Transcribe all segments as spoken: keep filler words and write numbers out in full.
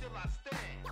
still I stand.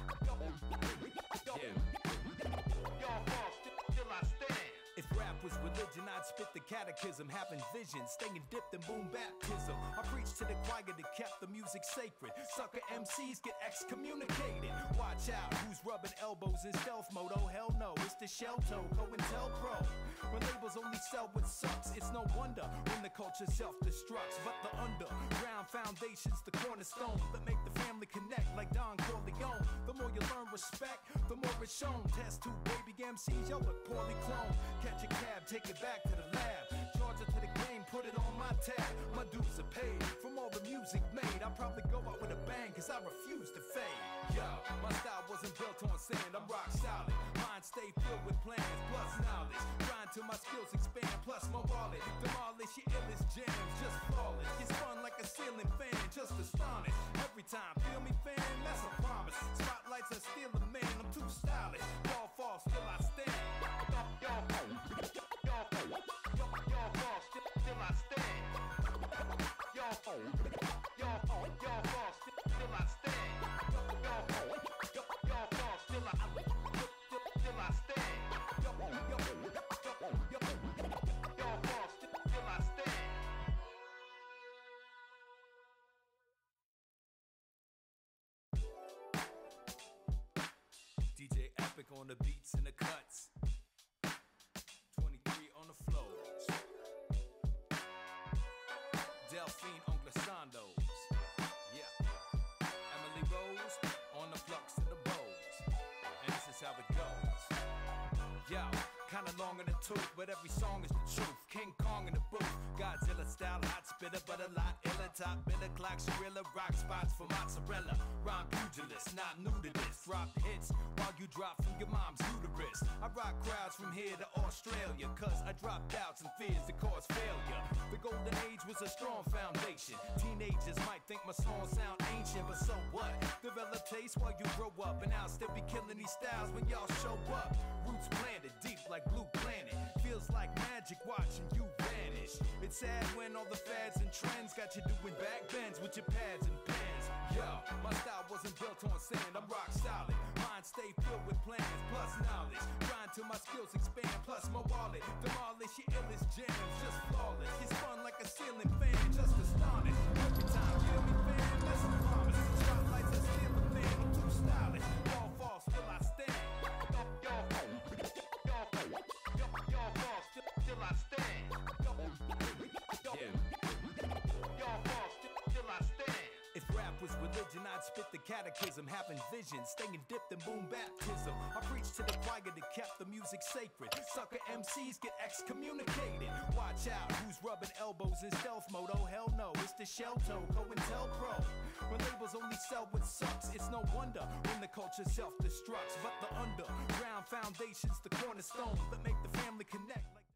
Y'all fall, still I stand. If rap was religion, I'd spit the catechism, having visions, staying dipped in boom baptism. I preach to the choir that kept the music sacred. Sucker M Cs get excommunicated. Watch out, who's rubbing elbows in stealth mode? Oh hell no, it's the shell toe, COINTELPRO. When labels only sell what sucks, it's no wonder when the culture self-destructs. But the underground foundation's the cornerstone that make the family connect like Don Corleone. The more you learn respect, the more it's shown. Test tube baby M Cs, y'all look poorly cloned. Catch a cab, take it back to the lab. Charge it to the game, put it on my tab. My dues are paid from all the music made. I'll probably go out with a bang, cause I refuse to fade. Yo, my style wasn't built on sand, I'm rock solid. Mind stay filled with plans, plus knowledge. Grind till my skills expand, plus my wallet. Demolish your illest jams, just flawless. Get spun like a ceiling fan, just astonished. Every time, feel me fan, that's a promise. Spotlights are still a man, I'm too stylish. Y'all fall, still I stand. Y'all fall, y'all fall, y'all fall, still, still I stand. Y'all fall, y'all fall, y'all fall, still, still I stand. Y'all fall, y'all fall, still I, still, still I stand. Y'all fall, y'all fall, y'all fall, still, still I stand. D J Epic on the beats and the cuts. twenty-three on the floors. Delphine on glissandos. Yeah. Emily Rose on the flux and the bows. And this is how it goes. Yo, kinda long in the tooth, but every song is the truth. King Kong in the booth. Godzilla style, hot spitter, but a lot iller. Top biller, clock, gorilla, rock spots for mozzarella. Rhyme pugilist, not new to this. Drop hits while you drop from your mom's uterus. I rock crowds from here to Australia, cause I drop doubts and fears that cause failure. The golden age was a strong foundation. Teenagers might think my songs sound ancient, but so what? Develop taste while you grow up, and I'll still be killing these styles when y'all show up. Roots planted deep like Blue Planet. Feels like magic watching you vanish. It's sad when all the fads and trends got you doing back bends with your pads and pens. Yo, my style wasn't built on sand, I'm rock solid. Mind stay filled with plans, plus knowledge. Grind till my skills expand, plus my wallet. Demolish your illest jams, just flawless. Get spun like a ceiling fan, just astonished. Every time, feel me fan, that's a promise. Spotlights are still a man, I'm too stylish. Y'all fall, still I stand. Y'all fall, y'all fall, y'all fall, still, still I stand. Y'all fall, still, still I stand. If rap was religion, I'd spit the catechism, having visions, staying dipped in boom baptism. I preach to the choir that kept the music sacred. Sucker M Cs get excommunicated. Watch out, who's rubbing elbows in stealth mode? Oh hell no, it's the shell toe, COINTELPRO. When labels only sell what sucks, it's no wonder when the culture self-destructs. But the underground foundation's the cornerstone that make the family connect like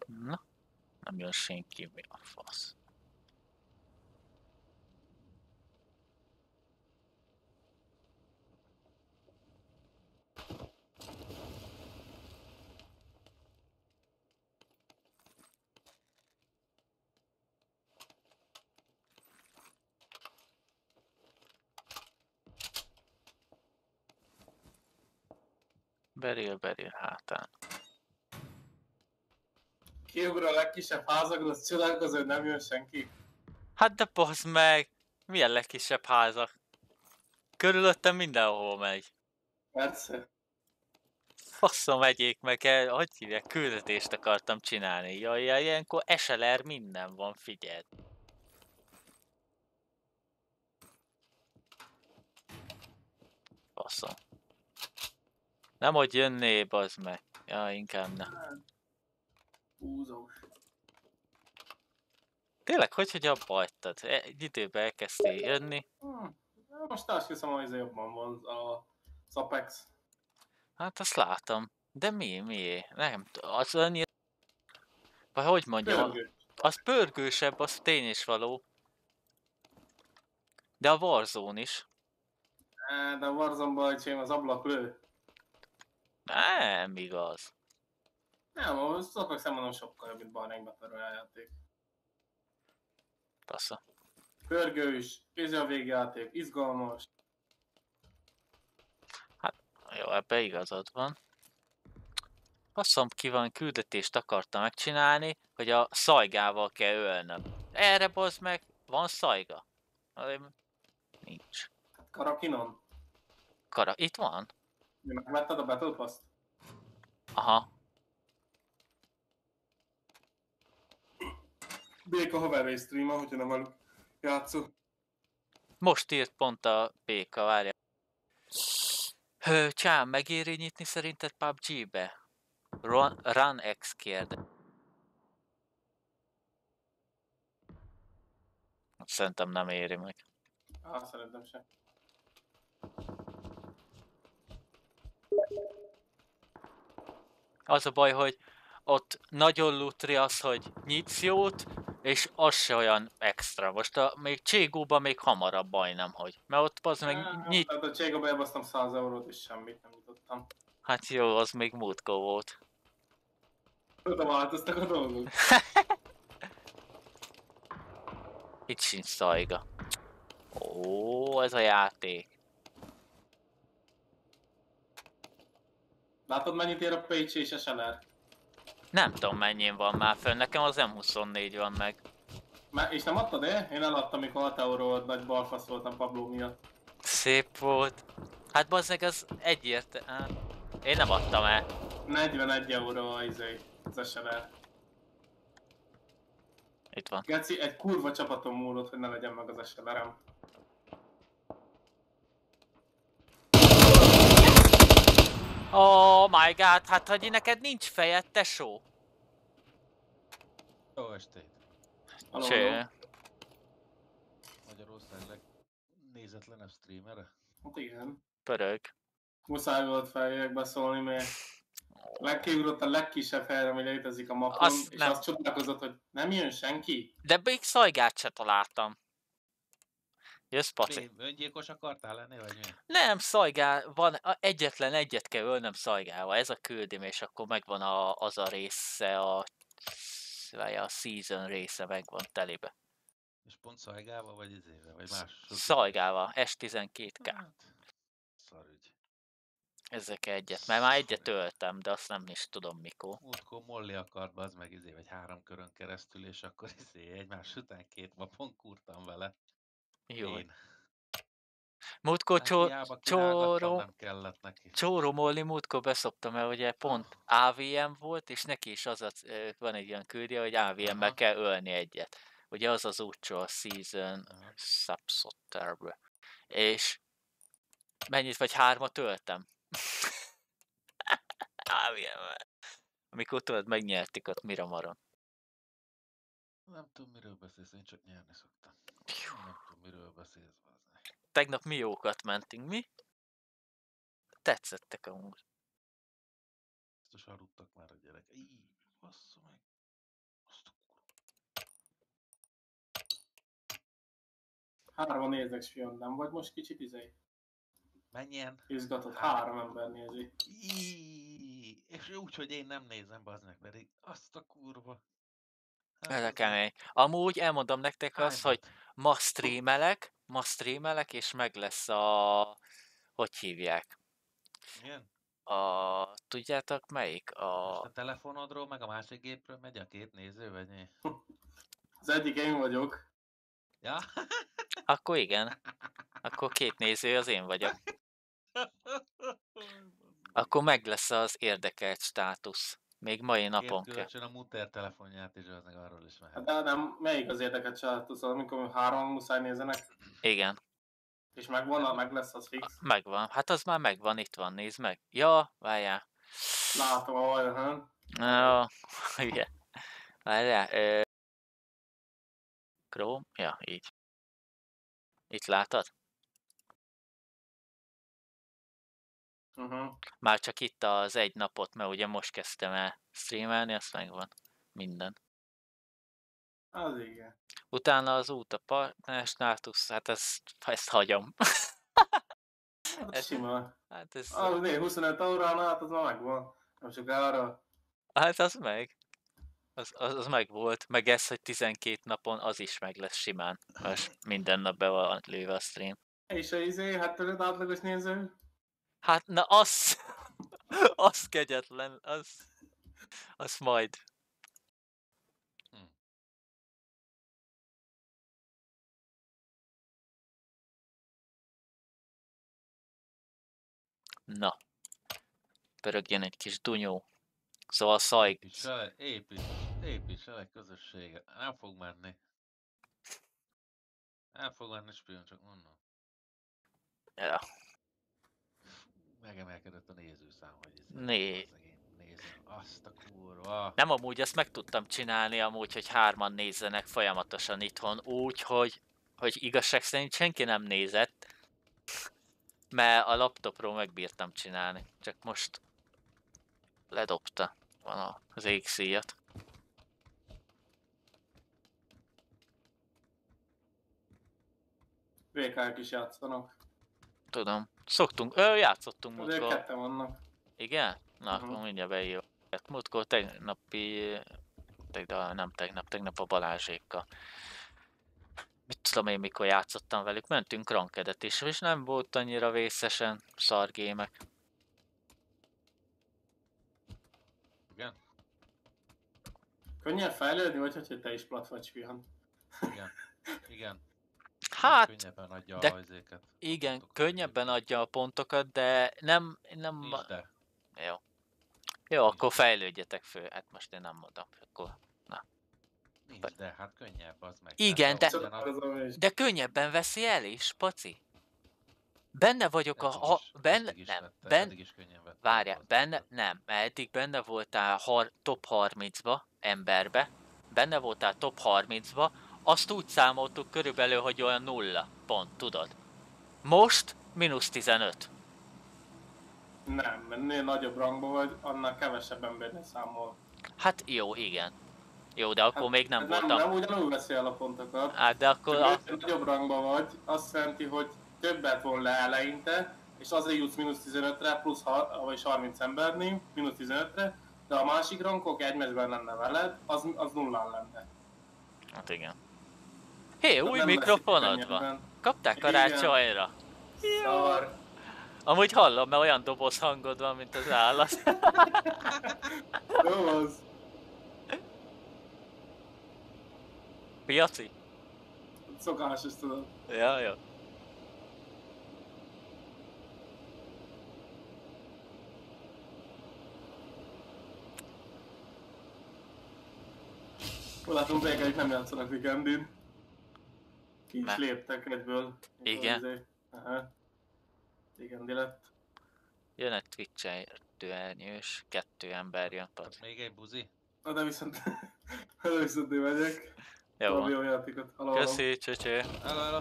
Na, nem jön senki, mi a fasz. Berél, berél hátán. Kiugró a legkisebb házakra, az csodálkozó, hogy nem jön senki. Hát de bazd meg! Milyen legkisebb házak? Körülöttem mindenhol megy. Persze. Faszom megyék meg el, hogy hívják, küldetést akartam csinálni. Jaj, jaj, ilyenkor es el er minden van, figyeld. Faszom. Nem, hogy jönné, bazd meg. Ja, inkább ne. Húzós. Tényleg, hogy, hogy abba hagytad? E- Egy időben elkezdtél jönni. Hm. Most azt hiszem, hogy ez jobban van a az Apex. Hát azt látom. De mi, mi? Nem, t- az annyi... Vagy hogy mondjam, Pörgő. az pörgősebb, az tény is való. De a Warzone is. Á, de a Warzone-ban, öcsém, az ablak lő. Nem igaz. Nem, az Apex mondom sokkal jobb, mint Barnake Battle Royale játék. Passza. Pörgős, kézi a végjáték, izgalmas. Jó, ebbe igazad van. Faszom ki van, küldetést akartam megcsinálni, hogy a szajgával kell ölnöm. Erre bazd meg, van szajga? Azért nincs. Karakinon. Kara, itt van? Mi megvetted a Battle Pass-t? Aha. Béka haveré streama, hogyha nem velük játszol. Most írt pont a béka, várja. Hő, Csám, megéri nyitni szerinted pé u bé gé-be? Run, Run X kérde. Szerintem nem éri meg. Á, szerintem sem. Az a baj, hogy ott nagyon lutri az, hogy nyitsz jót, és az se olyan extra. Most a, még Cségóban még hamarabb majdnem, hogy. Mert ott az meg Á, nyit... Tehát a Cségóba elbasztam száz eurót és semmit nem nyitottam. Hát jó, az még múltkor volt. Oda változtak a dolgok. Itt sincs szajga. Ó, ez a játék. Látod mennyit ér a pé cé és es el er? Nem tudom mennyin van már fönn, nekem az em huszonnégy van meg. Már, és nem adtad el? Én eladtam, mikor hat euró volt, nagy balfasz voltam Pablo miatt. Szép volt. Hát bazzeg az egyértelmű. Én nem adtam el. negyvenegy euró a izé, az es el er. Itt van. Geci, egy kurva csapaton múlott, hogy ne legyen meg az es el er-em. Oh my god, hát hogy neked nincs fejed, tesó? Jó estét! Aló, Cső. aló. Magyarország legnézetlenebb streamere? Hát igen. Pörög. Muszáj volt feljöjjek beszólni, mert legkiugrott a legkisebb helyre, ami létezik a mapon, Azt és nem. azt csodálkozott, hogy nem jön senki. De még szajgát se találtam. Jössz, Paci? Mi, öngyilkos akartál lenni, vagy mi? Nem, szajgál, van, a- egyetlen egyet kell ölnöm szajgával, ez a küldim, és akkor megvan a, az a része, a, vagy a season része megvan telibe. És pont szajgával, vagy izével, vagy más? Szajgával, es tizenkét ká. Hát, szarügy. Ezek egyet, mert már egyet öltem, de azt nem is tudom mikor. Múltkor Molly akart, az meg izé, vagy három körön keresztül, és akkor izé egymás után két napon kurtam vele. Jó. Én. Múltkor Hát csó, hiába kínálgattam, csóró, nem kellett neki. csóromolni múltkor beszoptam, mert ugye pont á vé em volt, és neki is az a, ö, van egy olyan küldje, hogy á vé em-mel Aha. kell ölni egyet. Ugye az az útcsó a season Aha. subsotterbe. És mennyit vagy hármat öltem? á vé em-mel. Amikor tudod, megnyertik ott Miramaron. Nem tudom, miről beszélsz, én csak nyerni szoktam. Nem tudom, miről beszélsz, bazdmeg. Tegnap mi jókat mentünk, mi? Tetszettek amúgy. Biztos aludtak már a gyerek. Így, bassza meg. Azt a Hárman néznek spion, nem vagy most kicsit izé? Menjen. Izgatott, Három. három ember nézi. Íííí. És úgy, hogy én nem nézem, bazd meg, pedig azt a kurva. Hát, Ez a bazd meg. kemény. Amúgy elmondom nektek azt, hogy Hánybot? ma streamelek, ma streamelek, és meg lesz a... Hogy hívják? Igen? A... Tudjátok melyik? Most A... a telefonodról, meg a másik gépről megy a két néző, vagy mi? Az egyik én vagyok. Ja? Akkor igen. Akkor két néző az én vagyok. Akkor meg lesz az érdekelt státusz. Még mai Két napon kell. kölcsön a muter telefonját, és az meg arról is Hát mehet. de nem, melyik az érdeket család, amikor három muszáj nézenek, Igen, és megvan, meg lesz az fix. megvan. Hát az már megvan, itt van, nézd meg. Ja, várjál. Látom, ahogy, ha? Ja, igen. Várjál. Ö... Chrome? Ja, így. Itt látod? Uh-huh. Már csak itt az egy napot, mert ugye most kezdtem el streamelni, azt megvan. Minden. Az igen. Utána az út a partner státusz, hát ezt, ezt hagyom. Hát Ez- sima. Hát ez... Az né, huszonöt órán át, az már megvan. Nem sokára. Hát az meg. Az, az, az meg volt. Meg ez, hogy tizenkét napon, az is meg lesz simán. Most minden nap be van lőve a stream. És a izé, hát tőled átlagos néző? Hát na az... az kegyetlen, az... Az majd. Hm. Na. Pörögjön egy kis dunyó. Szóval szaj... Építs vele, építs, építs vele közösséget. Nem fog menni. Nem fog menni spion, csak mondom. Ja. Megemelkedett a nézőszám, hogy ez Né. nézem. Azt a kurva. Nem, amúgy ezt meg tudtam csinálni, amúgy, hogy hárman nézzenek folyamatosan itthon, úgy, hogy, hogy igazság szerint senki nem nézett, mert a laptopról megbírtam csinálni, csak most ledobta van az égszíjat. vé ká-k is játszanak. Tudom. Szoktunk, ö, játszottunk De múltkor. ketten vannak. Igen? Na, Mhm. akkor mindjárt beírom. Múltkor tegnapi, tegnap, nem tegnap, tegnap a Balázsékkal. Mit tudom én, mikor játszottam velük, mentünk rankedet is, és nem volt annyira vészesen szargémek. Igen? Könnyebb fejlődni, vagy hogy te is plat vagy spion? Igen. Igen. Hát, Könnyebben adja de- a hajzéket. igen, pontokat könnyebben egyébként. adja a pontokat, de nem, nem... Nincs de. Jó. Jó, akkor fejlődjetek föl. Hát most én nem mondom. Akkor... Nincs de, hát könnyebb az meg. Igen, Tehát de- ugyanaz- Szokálkozom is. De könnyebben veszi el is, paci. Benne vagyok a... eddig Ha, is- benne, eddig is nem, vette, ben, eddig is könnyen vette. várjál, az benne, vette. nem, mert eddig benne voltál har, top harmincba, emberbe, benne voltál top harmincba, azt úgy számoltuk körülbelül, hogy olyan nulla pont, tudod. Most mínusz tizenöt. Nem, mert minél nagyobb rangban vagy, annál kevesebb embernek számol. Hát jó, igen. Jó, de akkor még nem hát voltam. Nem, nem ugyanúgy veszi el a pontokat. Hát de akkor... Csak A... minél nagyobb rangban vagy, azt jelenti, hogy többet von le eleinte, és azért jutsz mínusz tizenötre, plusz ha, vagyis harminc embernél, mínusz tizenötre, de a másik rangok egy meccsben lenne veled, az, az nullán lenne. Hát igen. Hé, Tehát új nem veszik mikrofonod van. könnyebben. Kapták Igen. karácsonyra. Szar. Amúgy hallom, mert olyan doboz hangod van, mint az állat. Jó az. Piaci? Szokásos, tudod. Ja, jó. Hol látom, végeik nem játszanak weekendin. Ki is Mert- léptek egyből. Igen. Izé. Aha. Weekendi lett. Jön egy Twitch-ernyős, kettő ember jön. Tehát még egy buzi? Na de viszont, de viszont én megyek. Jó Valami van. jó játékot. Halló, halló. Köszi, csöcső. Hello, hello.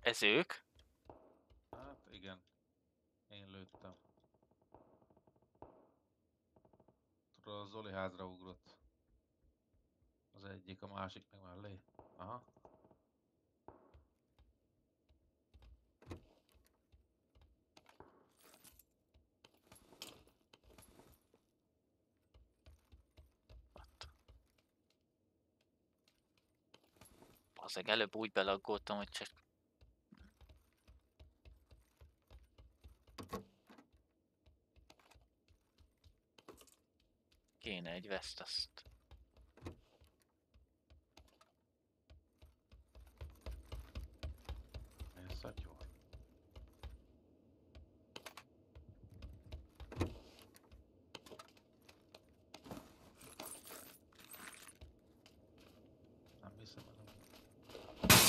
Ez ők? Hát igen. Én lőttem. Tudod, a Zoli házra ugrott. Az egyik, a másik meg mellé. Aha. Azért előbb úgy belaggódtam, hogy csak... Kéne egy veszt azt. Én szatyor. Nem hiszem, hogy nem.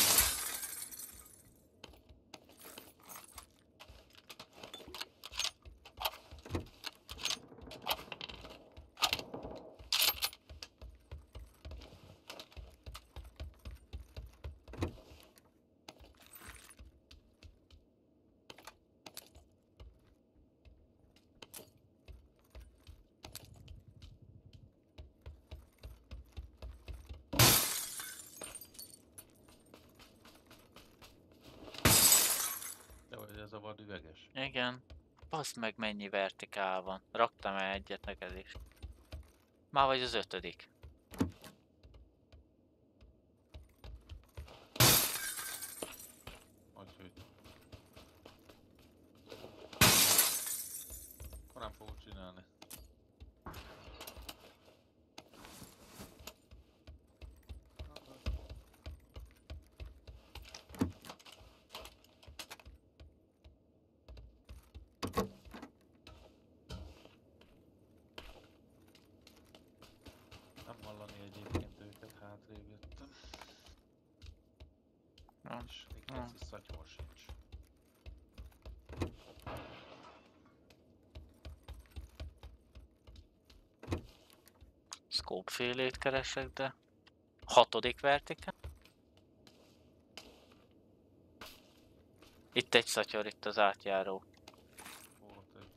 De hogy ez a vad üveges. Igen. Baszd meg, mennyi vertikál van. Raktam el egyet neked is. Már vagy az ötödik. Úgyhogy... Akkor nem fogok csinálni. Nem hallani egyébként őket, hátrébb jöttem. Ja. És még Ja. keci szatyor sincs. Scope félét keresek, de... Hatodik vertikál. Itt egy szatyor, itt az átjáró. Volt egy...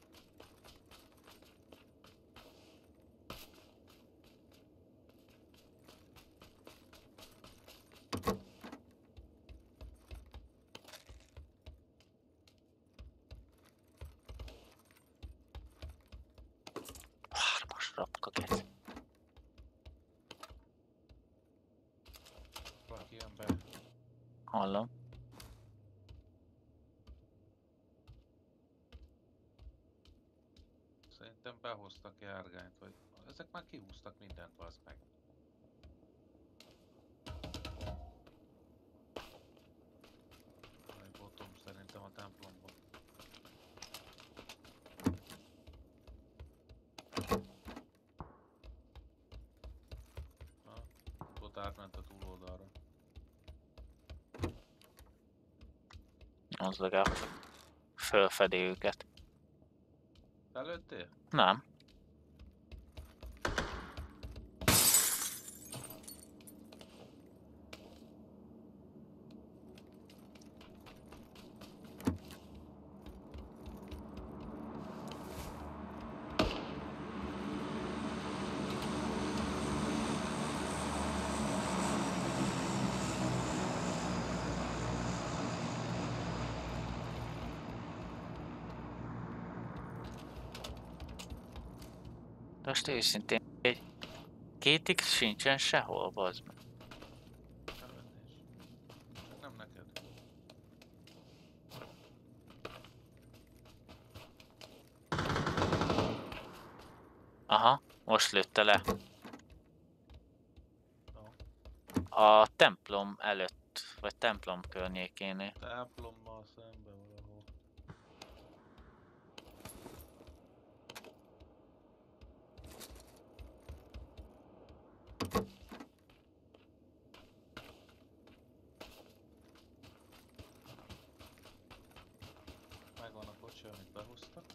Hármas rapka kez. Valaki jön be. Hallom. Szerintem behoztak járgányt, vagy... Ezek már kihúztak mindent, az meg. Egy botom szerintem a templomban. Na, ott átment a túloldalra. Az legalább fölfedi őket. Te lőttél? Nem. De most őszintén, egy két X sincsen sehol, bazd meg. Előtt is. Csak nem neked. Aha, most lőtte le. No. A templom előtt, vagy templom környékénél. Templommal szembe valahol. Megvan a kocsi, amit behoztak.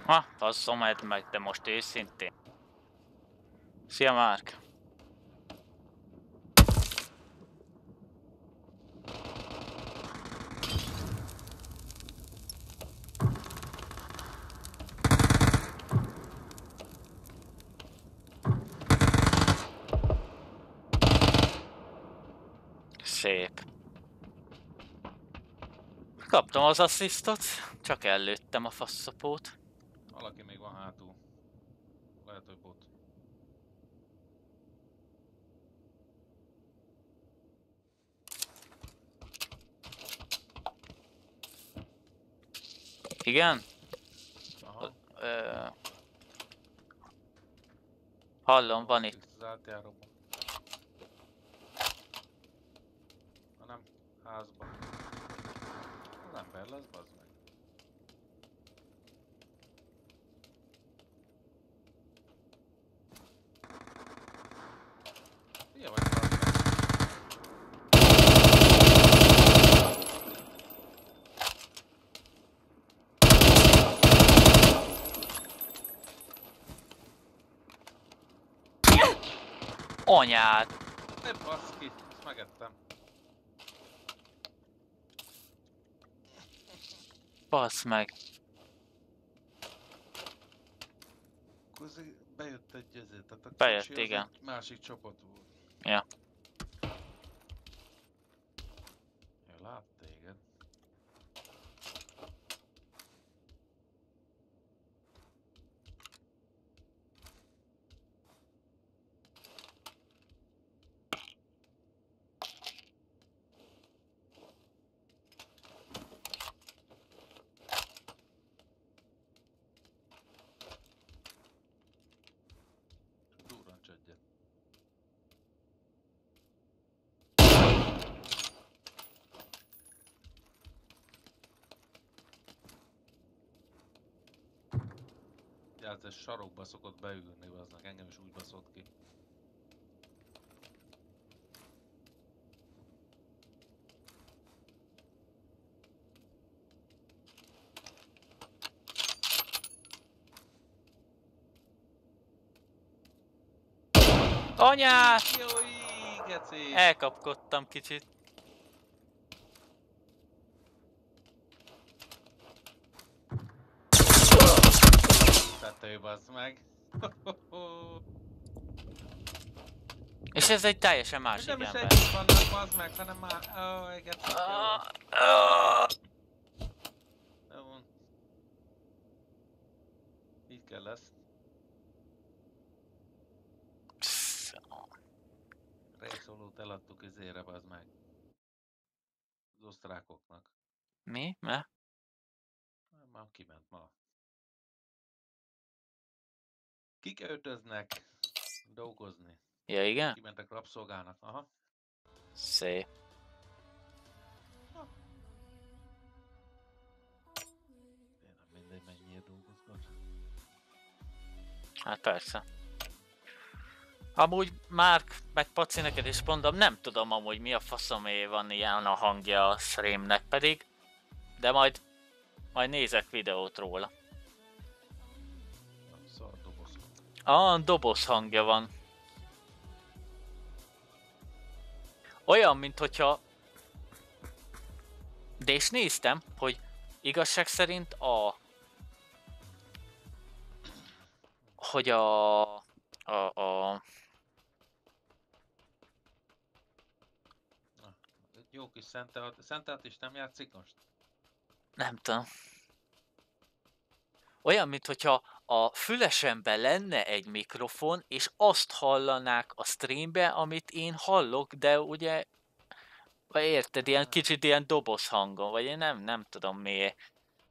Ha, faszom meg, de most őszintén. Szia, Márk! Szép. Kaptam az asszisztot, csak ellőttem a faszopót. Valaki még van hátul. Lehet, hogy bot. Igen? Aha. Ö... Hallom, van itt. Az átjáróban. Ha nem, házban. Az ember lesz, bazd meg. Ilyen vagy, bazd meg. Anyád! Ne baszki, ezt megettem. Bassz meg. Közé bejött egy ezért, tehát a Bejött, kocsi az igen. egy másik csapat volt. Ja. Ja, lát téged. Durrancs egyet. Ja, ez sarokba szokott beülni, aznak engem is úgy baszott ki. Anyád! Jói, geci! Elkapkodtam kicsit. Tető, bazd meg! És ez egy teljesen másik Nem is ember. együtt vannak, bazd meg, hanem már... Ó, geci, jó. Ah, ah. Jó van. Így kell lesz. Rejszolót eladtuk izére, bazd meg. Az osztrákoknak. Mi? Me? Már kiment ma. Kik öltöznek dolgozni? Ja, igen? Kimentek rabszolgának, aha. Szép. Én nem mindegy, mennyire dolgozgat. Hát persze. Amúgy Márk, meg Paci, neked is mondom, nem tudom amúgy mi a faszomé van ilyen a hangja a streamnek pedig. De majd, majd nézek videót róla. Szar doboz. Ah, doboz hangja van. Olyan, mint hogyha... De és néztem, hogy igazság szerint a... Hogy a... A... a Egy jó kis Szentelt, Szentelt is nem játszik most? nem tudom. Olyan, mint hogyha a fülesemben lenne egy mikrofon, és azt hallanák a streambe, amit én hallok, de ugye... Vagy érted, ilyen kicsit ilyen doboz hangon, vagy én nem, nem tudom miért.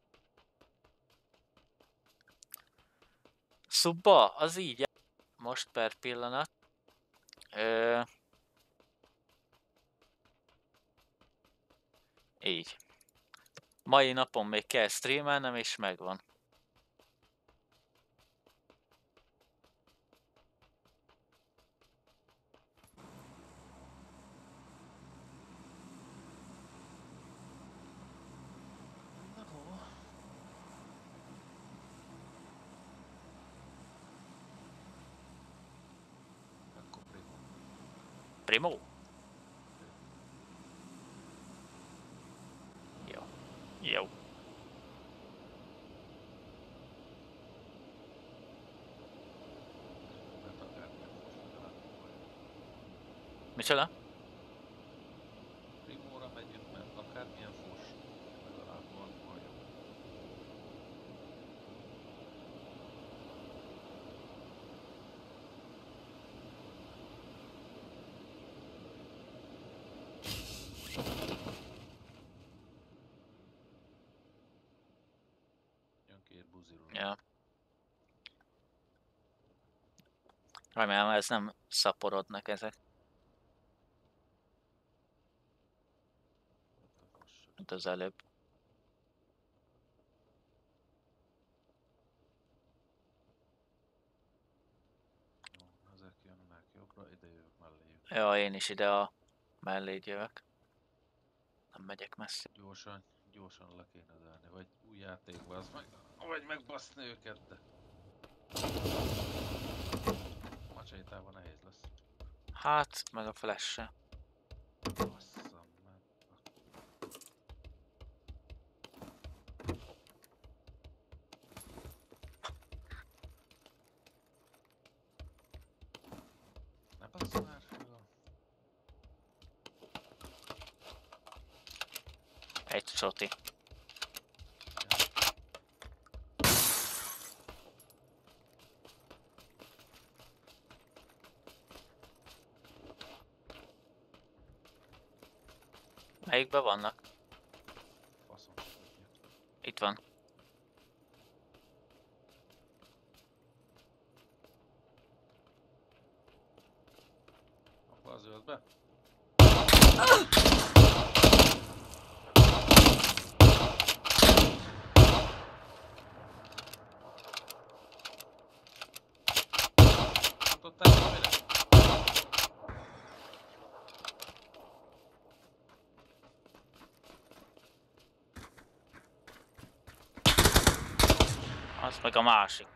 Szóval, az így... Most per pillanat. Ö... Így. Mai napon még kell streamelnem, és megvan. Primo? Jó. Jó. Micsoda? Primóra megyünk, mert akármilyen fos, legalább van hajó. Jön két buzirul. Ja. Remélem ez nem szaporodnak ezek. Mint az előbb. Jó, ezek jönnek jobbra, ide jövök melléjük. Ja, én is ide a melléd jövök. Nem megyek messze. Gyorsan, gyorsan le kéne zárni, vagy új játékba, az meg, vagy megbaszni őket, de... Macsaitában nehéz lesz. Hát, meg a flash-se. Basszam, mert... Ne bassz már föl. Egy csoti. Melyikben vannak? Faszom se tudja. Itt van. Abba az zöldbe? Mondtál valamire? Az meg a másik.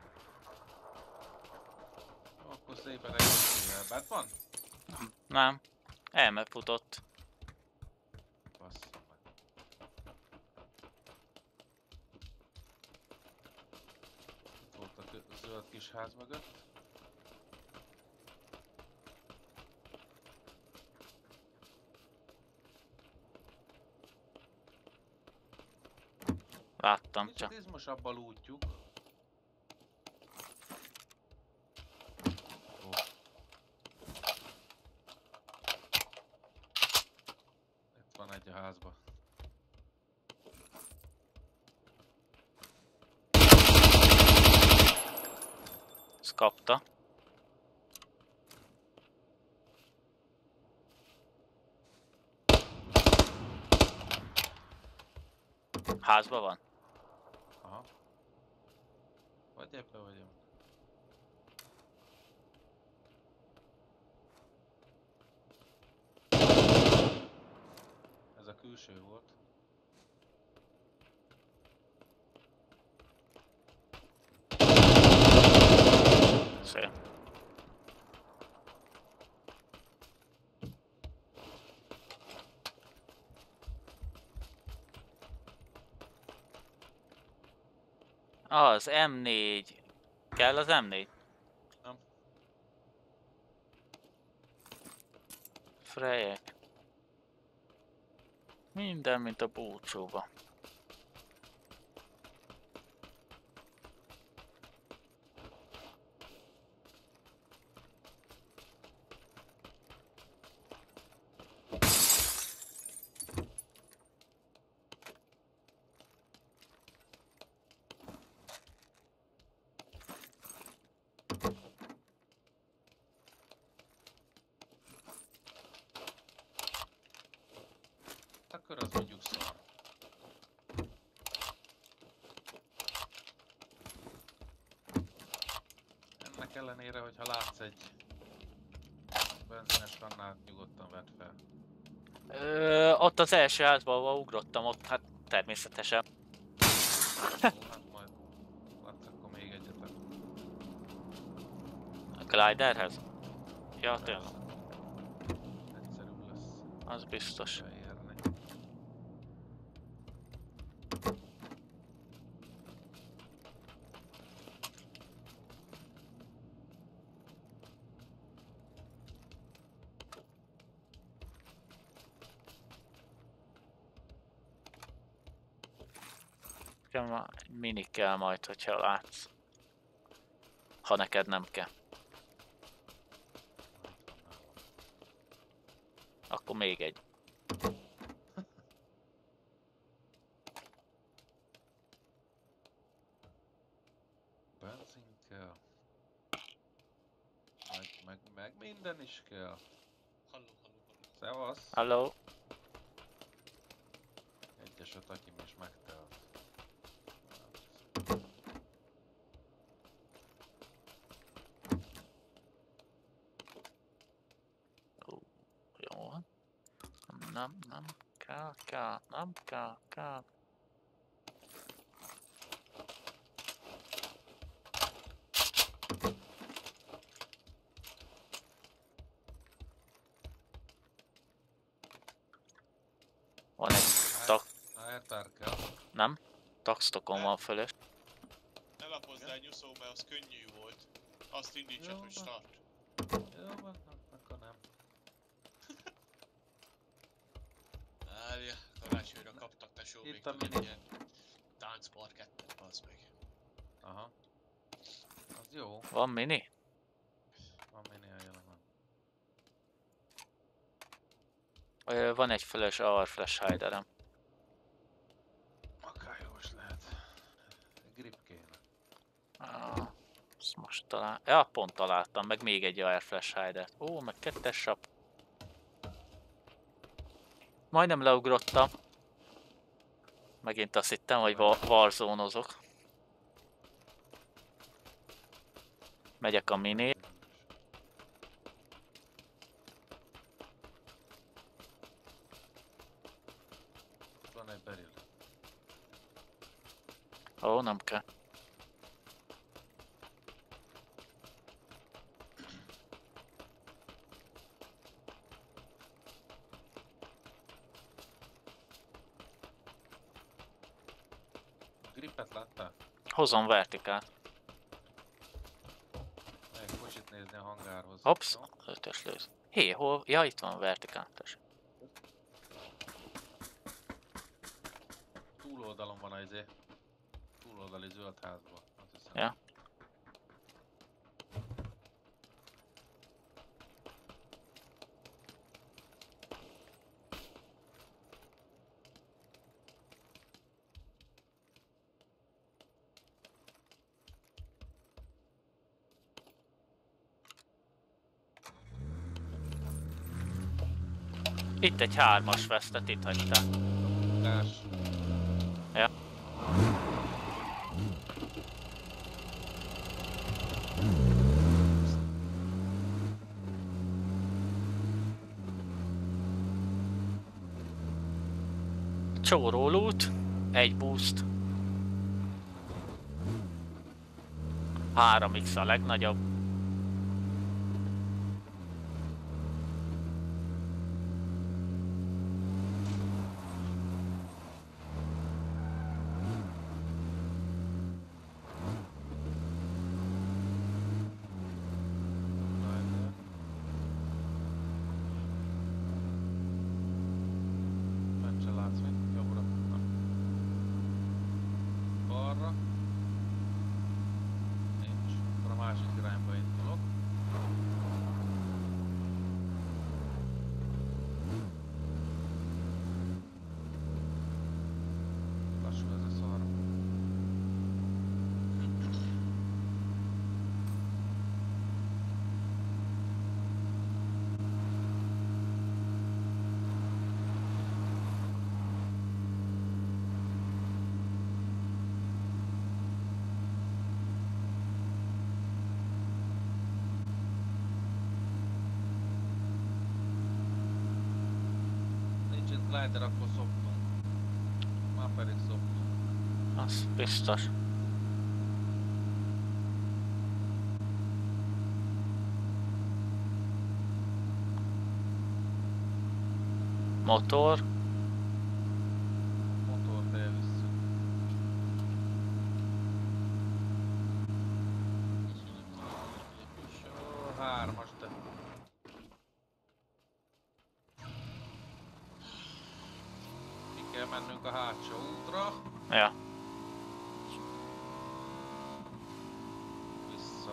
Jó, akkor szépen egy elbát van? Nem. Elmefutott. Basszom meg. Itt volt a kö- zöld kis ház mögött. Láttam Kicsit csak. izmosabb a lútjuk. Ó. Itt van egy a házba. Ezt kapta. Házban van? Aha. Vagy ebbe vagyok. Ez a külső volt. Szép. Az em négy. Kell az em négy? Nem. Frejek. Minden, mint a búcsúba. Akkor az mondjuk szar. Ennek ellenére, hogyha látsz egy benzines kannát, nyugodtan vedd fel. Ö, ott az első házban, ahol ugrottam, ott hát természetesen. Ó, hát majd látsz akkor még egyetek. A gliderhez? Ja, tényleg. Az biztos. beérni. Nekem a mini kell majd, hogyha látsz. Ha neked nem kell. Akkor még egy. Benzin kell. Meg, meg, meg minden is kell. Halló, halló, halló. Szevasz! Halló? Egyeset, aki is megtelt. Jó van. Nem, nem kell, kell, nem kell, kell. Van egy tak, Airtár kell. nem? Taxtokon van fölös. Ne lapozd el nyuszó, mert az könnyű volt. Azt indítsad, Jó hogy van. start. Jó van, akkor nem. Várja, karácsonyra kaptak tesó még Itt a tudod, mini. ilyen táncparkettet, bazd meg. Aha. Az jó. Van mini? Van minél jelen van. Ö, Van egy fölös A R flash hiderem. Akár jó is lehet. Grip kéne. Ah, ezt most talán... Ja, pont találtam, meg még egy A R flash hidert. Ó, meg kettes sap. Majdnem leugrottam. Megint azt hittem, hogy wa- warzone-ozok. Megyek a mini. Van egy beril. Ó, nem kell. Gripet láttál? Hozom vertikát. Meg kocsit nézni a hangárhoz. Hops, Jó? ötös lősz. Hé, hol? Ja, itt van vertikál. Tessék. Túloldalon van az izé. Túloldali zöld házban. Azt hiszem. Ja. Itt egy hármas vesztet, itt hagytál. Társ. Ja. Csóró loot, egy boost. három x a legnagyobb. Meccse látsz mit? Jobbra. Na. Balra. Nincs. Akkor a másik irányba indulok. Lassú ez a szar. Nincs itt glider, akkor szoptunk. Már pedig szoptunk. Az biztos. Motor. Motort elvisszük. Sor hármas, de... Ki kell mennünk a hátsó útra. Ja. Vissza.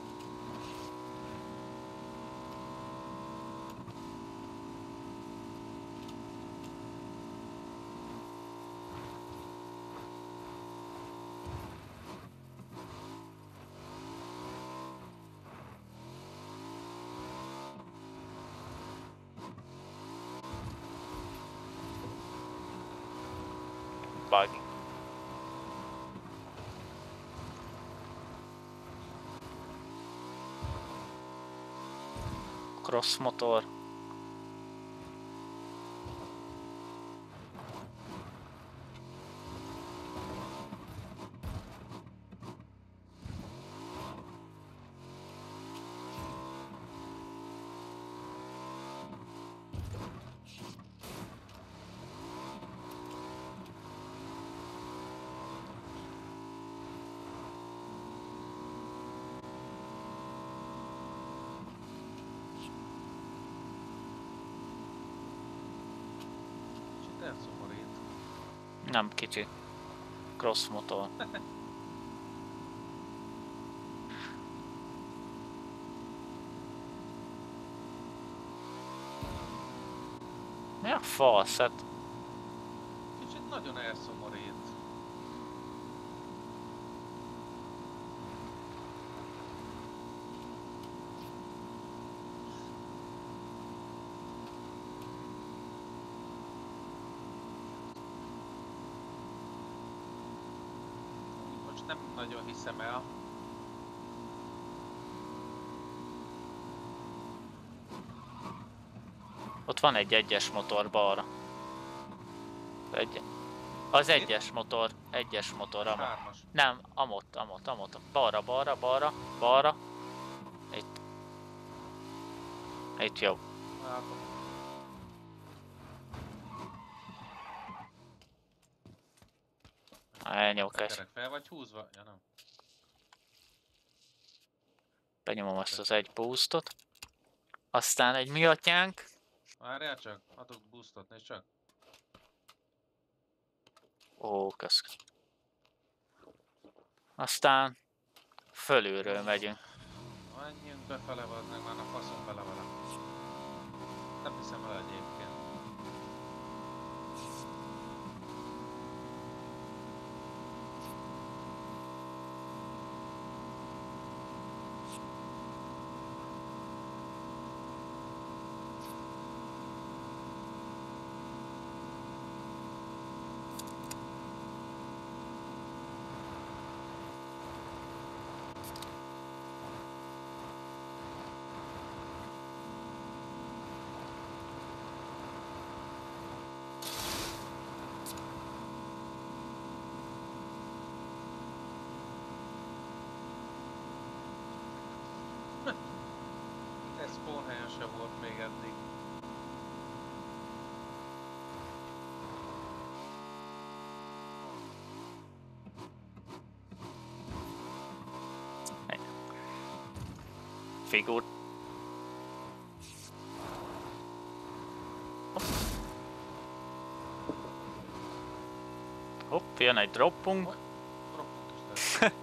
Bug. Cross motor. Kicsit elszomorít. Nem kicsi. Cross motor. Ja, falszet. Kicsit nagyon elszomorít. Most nem nagyon hiszem el. Ott van egy egyes motor balra. Egy... Az egyes motor, egyes motor, amott. Hármas. Nem, amott, amott, amott. Balra, balra, balra, balra. Itt. Itt jó. Látom. Elnyomok ezt. Tekerek fel vagy húzva? Ja nem. Benyomom ezt az egy boostot. Aztán egy mi atyánk. Várjál csak, adok boostot, nézd csak. Ó, kösz. Aztán fölülről megyünk. Menjünk befele, vagy meg már a faszom bele vele. Nem hiszem el egyébként. Ez spawn helyen se volt még eddig. Figur. Hopp, jön egy droppunk. Droppunk is lesz.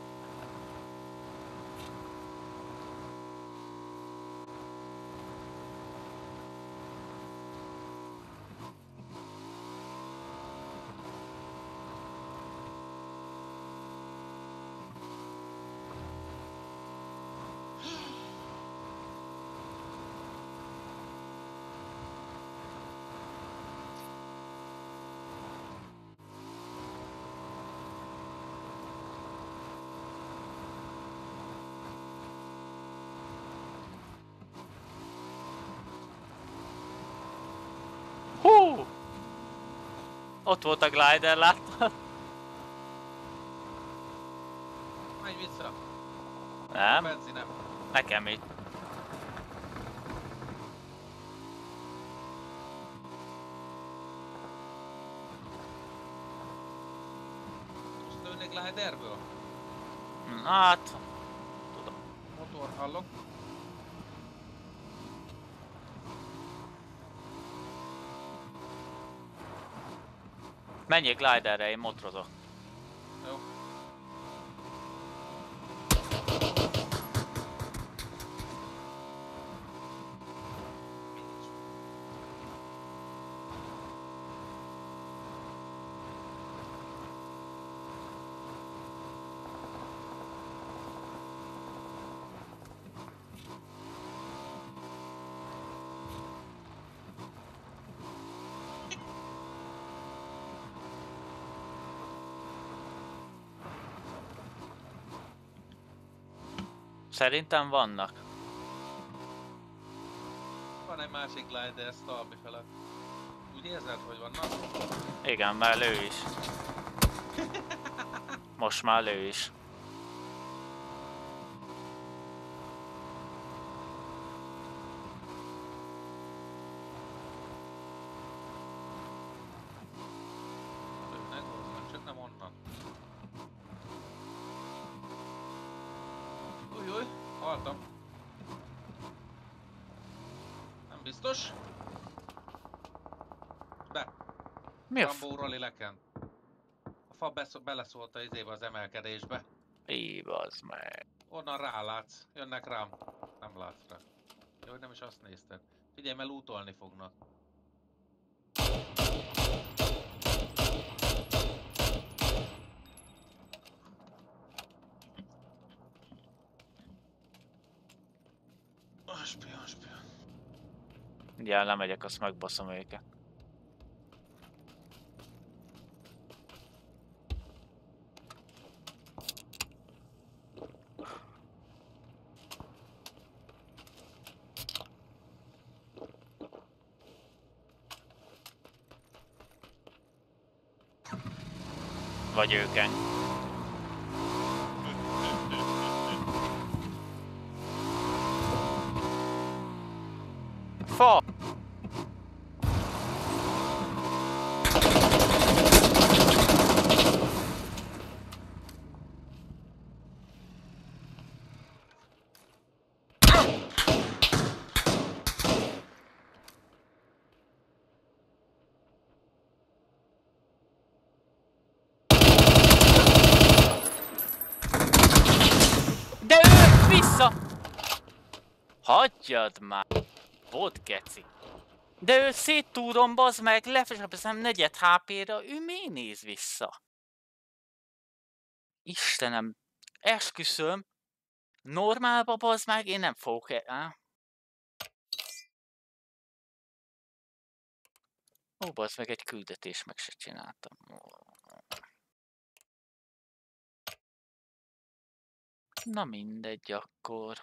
Hú! Ott volt a glider, láttad? Menj vissza! Nem, Benzinem. nekem így. Magic Gliderből? Hát... Tudom. Motor hallok. Menjél gliderre, én motorozok. Jó. Szerintem vannak. Van egy másik glider Stalby felett. Úgy érzed, hogy vannak? Igen, már lő is. Most már lő is. Lőnek, valószínűleg csak nem onnan. Ujjjj, haltam. Nem biztos. Be. Mi a f... Rambó Rally lekent. A fa besz- beleszólt az izébe az emelkedésbe. Így, bazd meg. Onnan rálátsz. Jönnek rám. Nem látsz rá. Jó, hogy nem is azt nézted. Figyelj, mert lootolni fognak. Aspi, aspi. Mindjárt lemegyek, azt megbaszom őket. Vagy őken. Fa! De ő vissza! Hagyjad már! Volt geci. De ő széttúrom, bazd meg, lefesebezem negyed há pé-ra, ő miért néz vissza? Istenem, esküszöm, normálba bazd meg, én nem fogok el. Ó, bazd meg, egy küldetés meg se csináltam. Na mindegy akkor.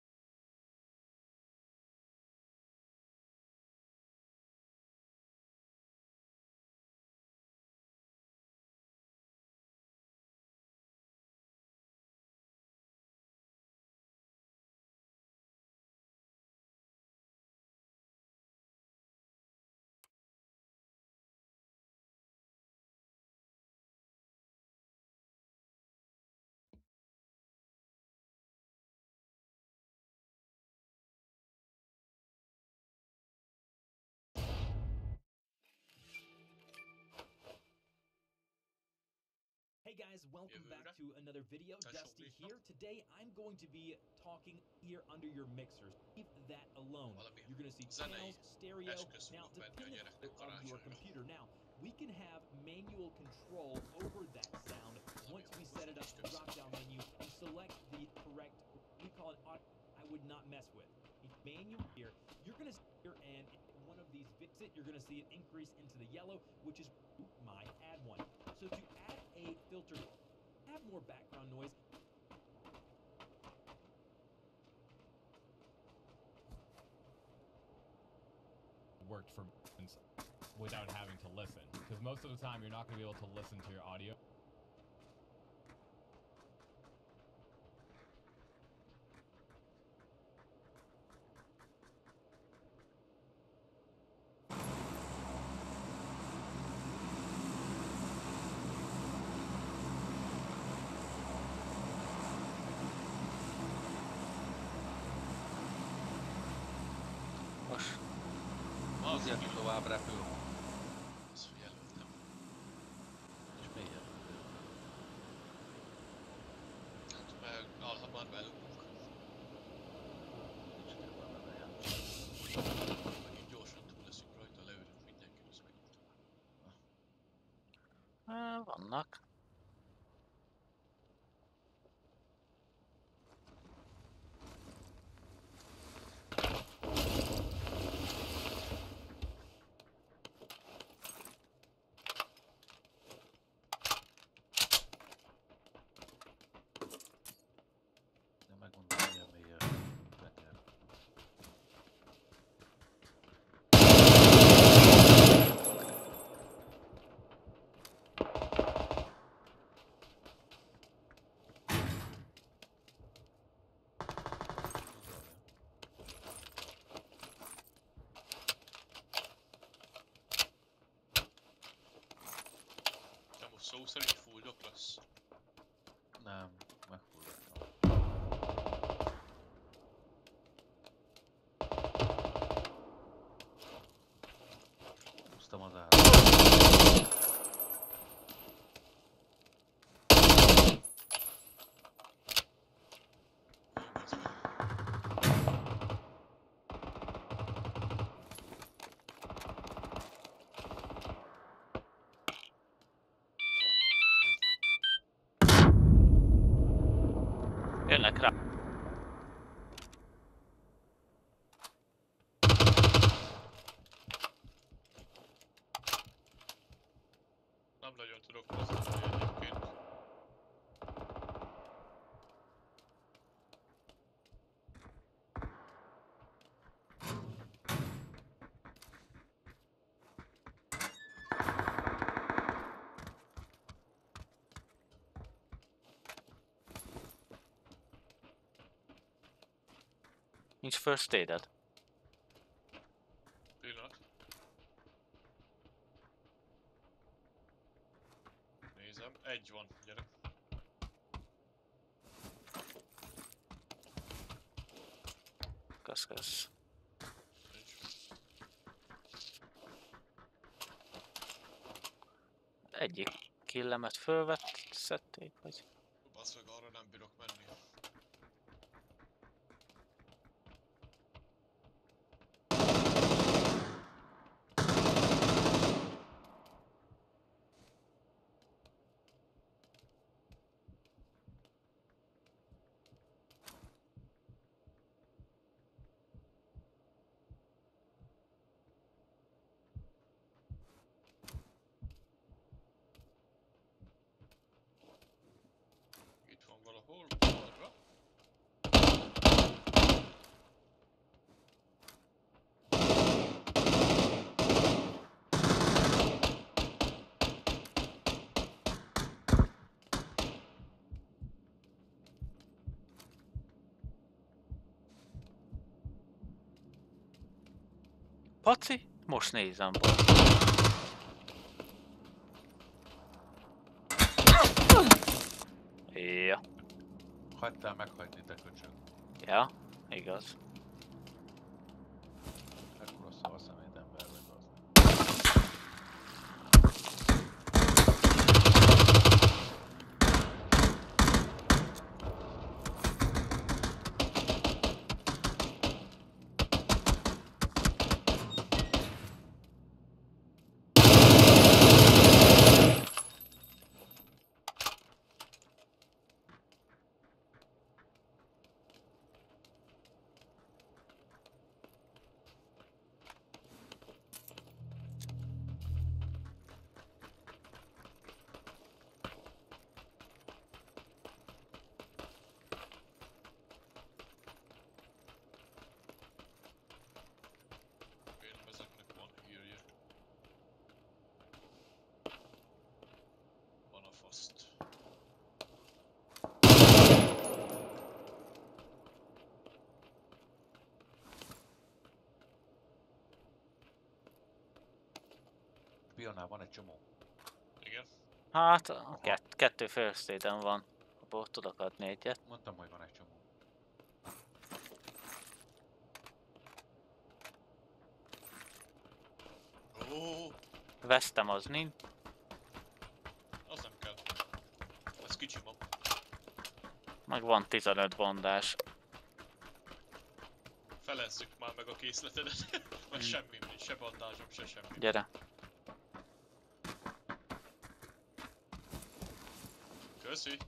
Hey guys, welcome back to another video. Dusty here. Today I'm going to be talking here under your mixers. Leave that alone. You're going to see channels, stereo. Now, depending on your computer. Now, we can have manual control over that sound once we set it up in the drop-down menu and select the correct, we call it auto. I would not mess with. Manual here. You're going to see here and one of these bits, you're going to see it increase into the yellow, which is my add one. So to add a filter, have more background noise. Worked for without having to listen, because most of the time you're not going to be able to listen to your audio. tovább repül. Ezt figyelődtem. És miért? Hát meg alhamar belugunk. Nincs értelme vele. Megint gyorsan túl leszünk rajta, leülünk mindenki az mint. Á, vannak. De megmondom, milyen mély a tenger. Nem most szó szerint fulldok lesz. Nem, megfulladtam. Húztam az állat. Jönnek rá. Nem nagyon tudok mozdulni egyébként. Nincs first aid-ed. Pillanat. Nézem, egy van, gyere. Kösz, kösz. Nincs. Egyik killemet fölvett, szedték, vagy... Basz meg, arra nem bírok menni. Itt van valahol, balra. Paci? Most nézem. Ja. Hagytál meghagyni, te köcsög. Ja, igaz. Ekkora szalszemét ember vagy az. Remélem ezeknek van hírje. Van a faszt. Pionál van egy csomó. Igen. Hát, kett, kettő first aid-en van. Abból tudok adni egyet. Mondtam, hogy van egy csomó. Ó, Vesztem, az nincs. az nem kell. Ez kicsi ma. Meg van tizenöt bandás. Felezzük már meg a készletedet. Mert Hmm. semmi nincs, se bandázsom, se semmi. Gyere. Köszi.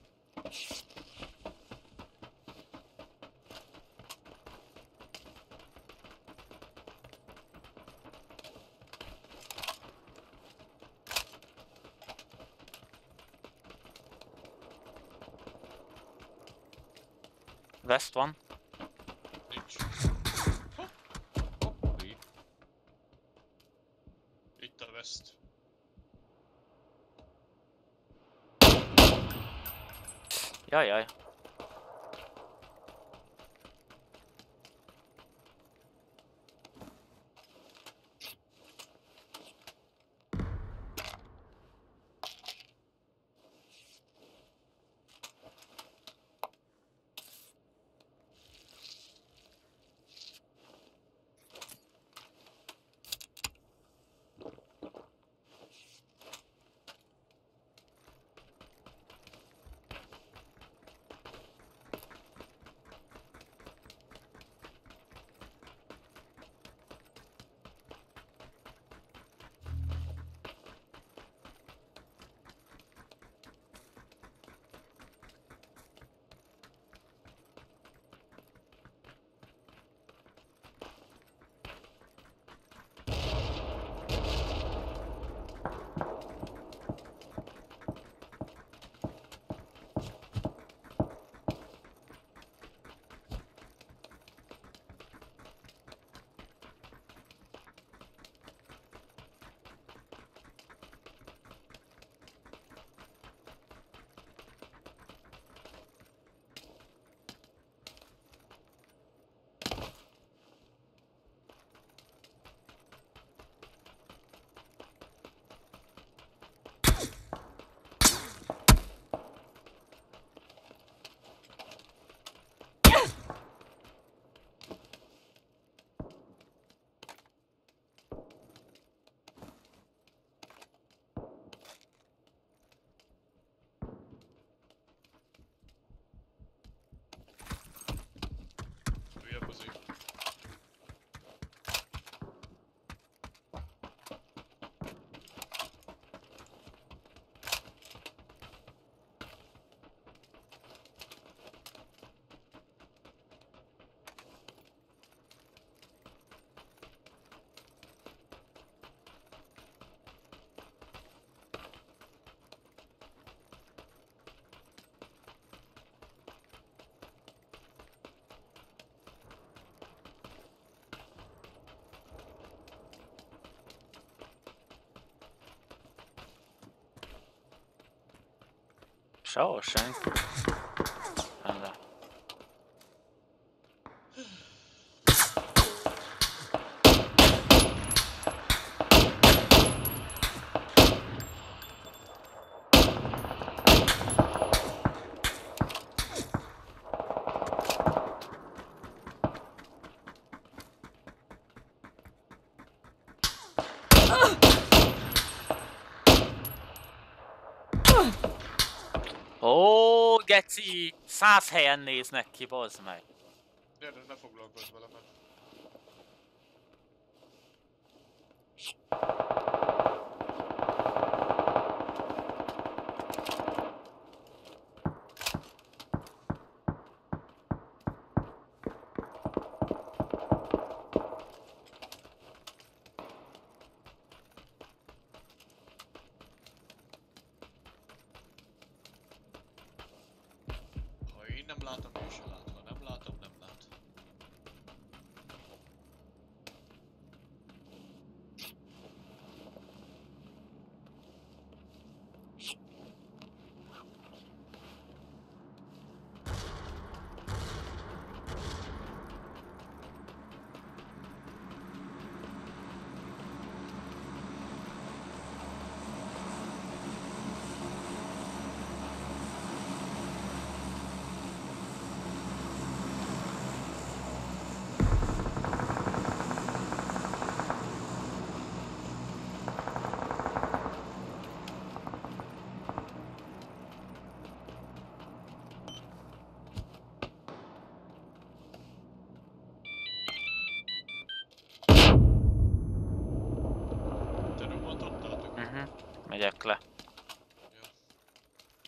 Vest van. Nincs. Hoppé. Itt a West. Jajjaj. Hülye buzi. Sehol senki. Rendben. Ó, geci! Száz helyen néznek ki, bazd meg. Gyere, ne foglalkozz vele, mert... Ha én nem látom, ő se lát. Ha nem látom, nem lát.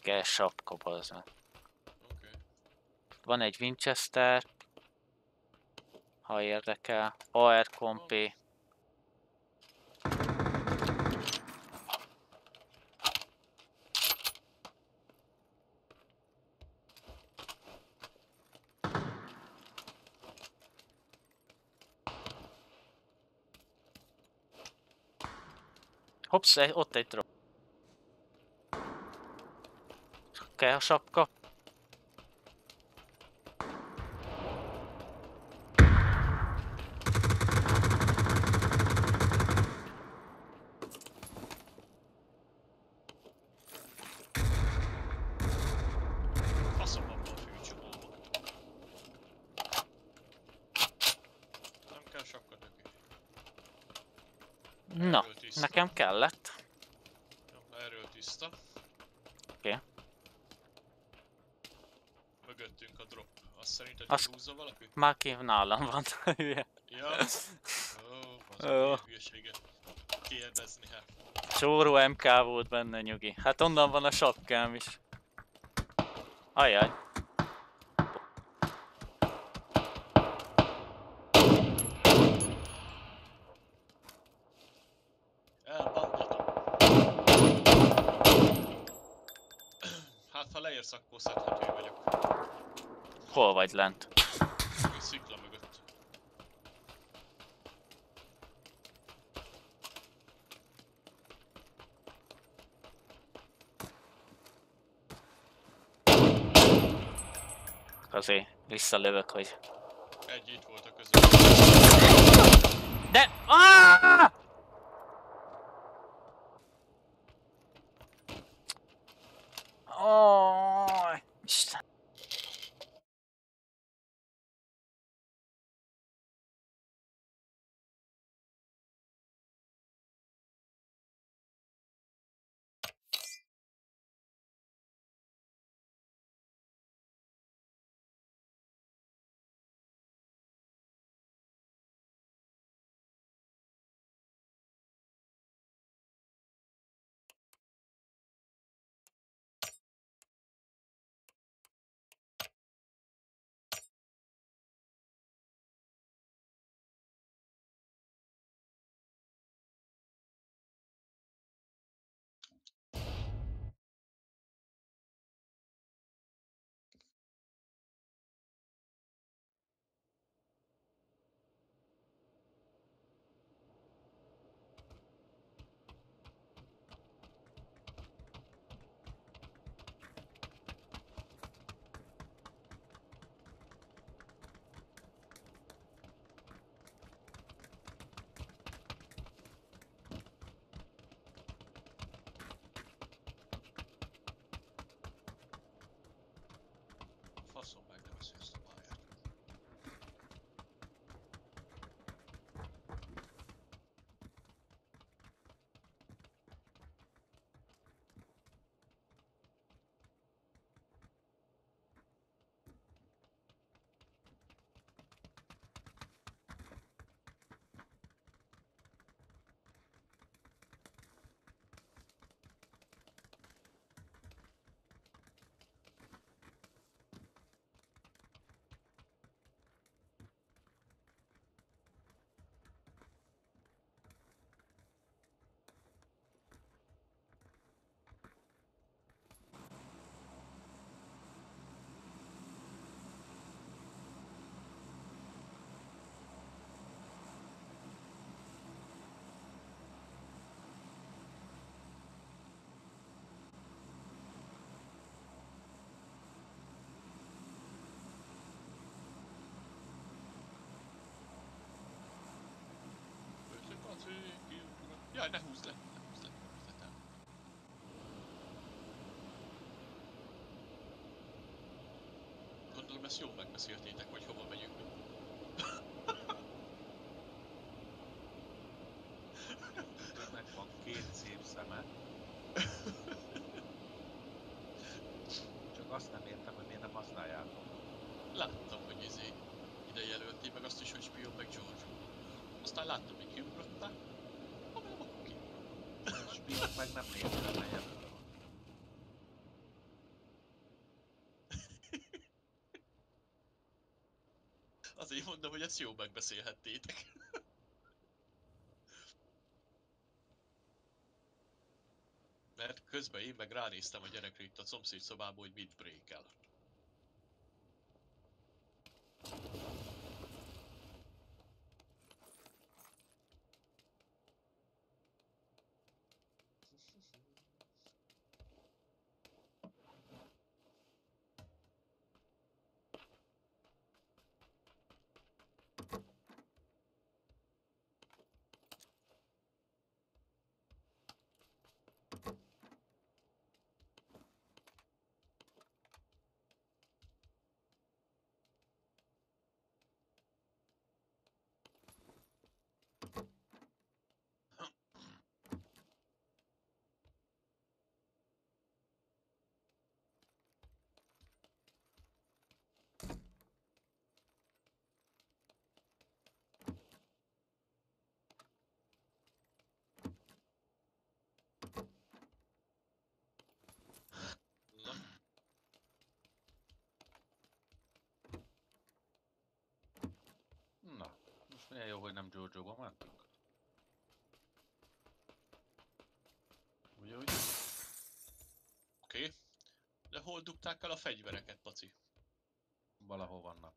Kell sapka, bazd meg. Oké. Van egy Winchester, ha érdekel, á er kompé. Hopsz, ott egy drop. Kell a sapka. Faszom abban a fűcsomóba. Nem kell sapka neki. Na, Erről tiszta. nekem kellett. Jó, erről tiszta. Oké. Mögöttünk a drop. Azt szerinted Azt- húzza valaki? Már kép nálam van. Hülye. Ja. Ó, az Jó. a hülyeséget kérdezni, hát. Csóró em ká volt benne, nyugi. Hát onnan van a sapkám is. Ajaj. Elbandjatok. Hát ha leérsz, akkor szedhető vagyok. Hol vagy lent? Egy szikla mögött. Azért visszalövök, hogy... Egy itt volt a között. De... Ah! Oh, Isten. Faszom meg, nem eszi ezt a pályát. Jaj, ne húzd le, ne húzd le, ne húzd le, nem. Gondolom ezt jól megbeszéltétek, hogy hova megyünk. Önnek van két szép szeme. Csak azt nem értem, hogy miért nem használjátok. Láttam, hogy izé ide jelölték, meg azt is, hogy spion meg George. Aztán láttam, hogy kiugrottál. Ha nem, akkor ki. A spion meg nem nézve a jelölő. Azért mondom, hogy ezt jó megbeszélhettétek. Mert közben én meg ránéztem a gyerekre itt a szomszéd szobából, hogy mit breakel. Na, Na, most milyen jó, hogy nem Jojo-ba mentünk. Ugye, ugye? oké. Okay. De hol dugták el a fegyvereket, paci? Valahol vannak.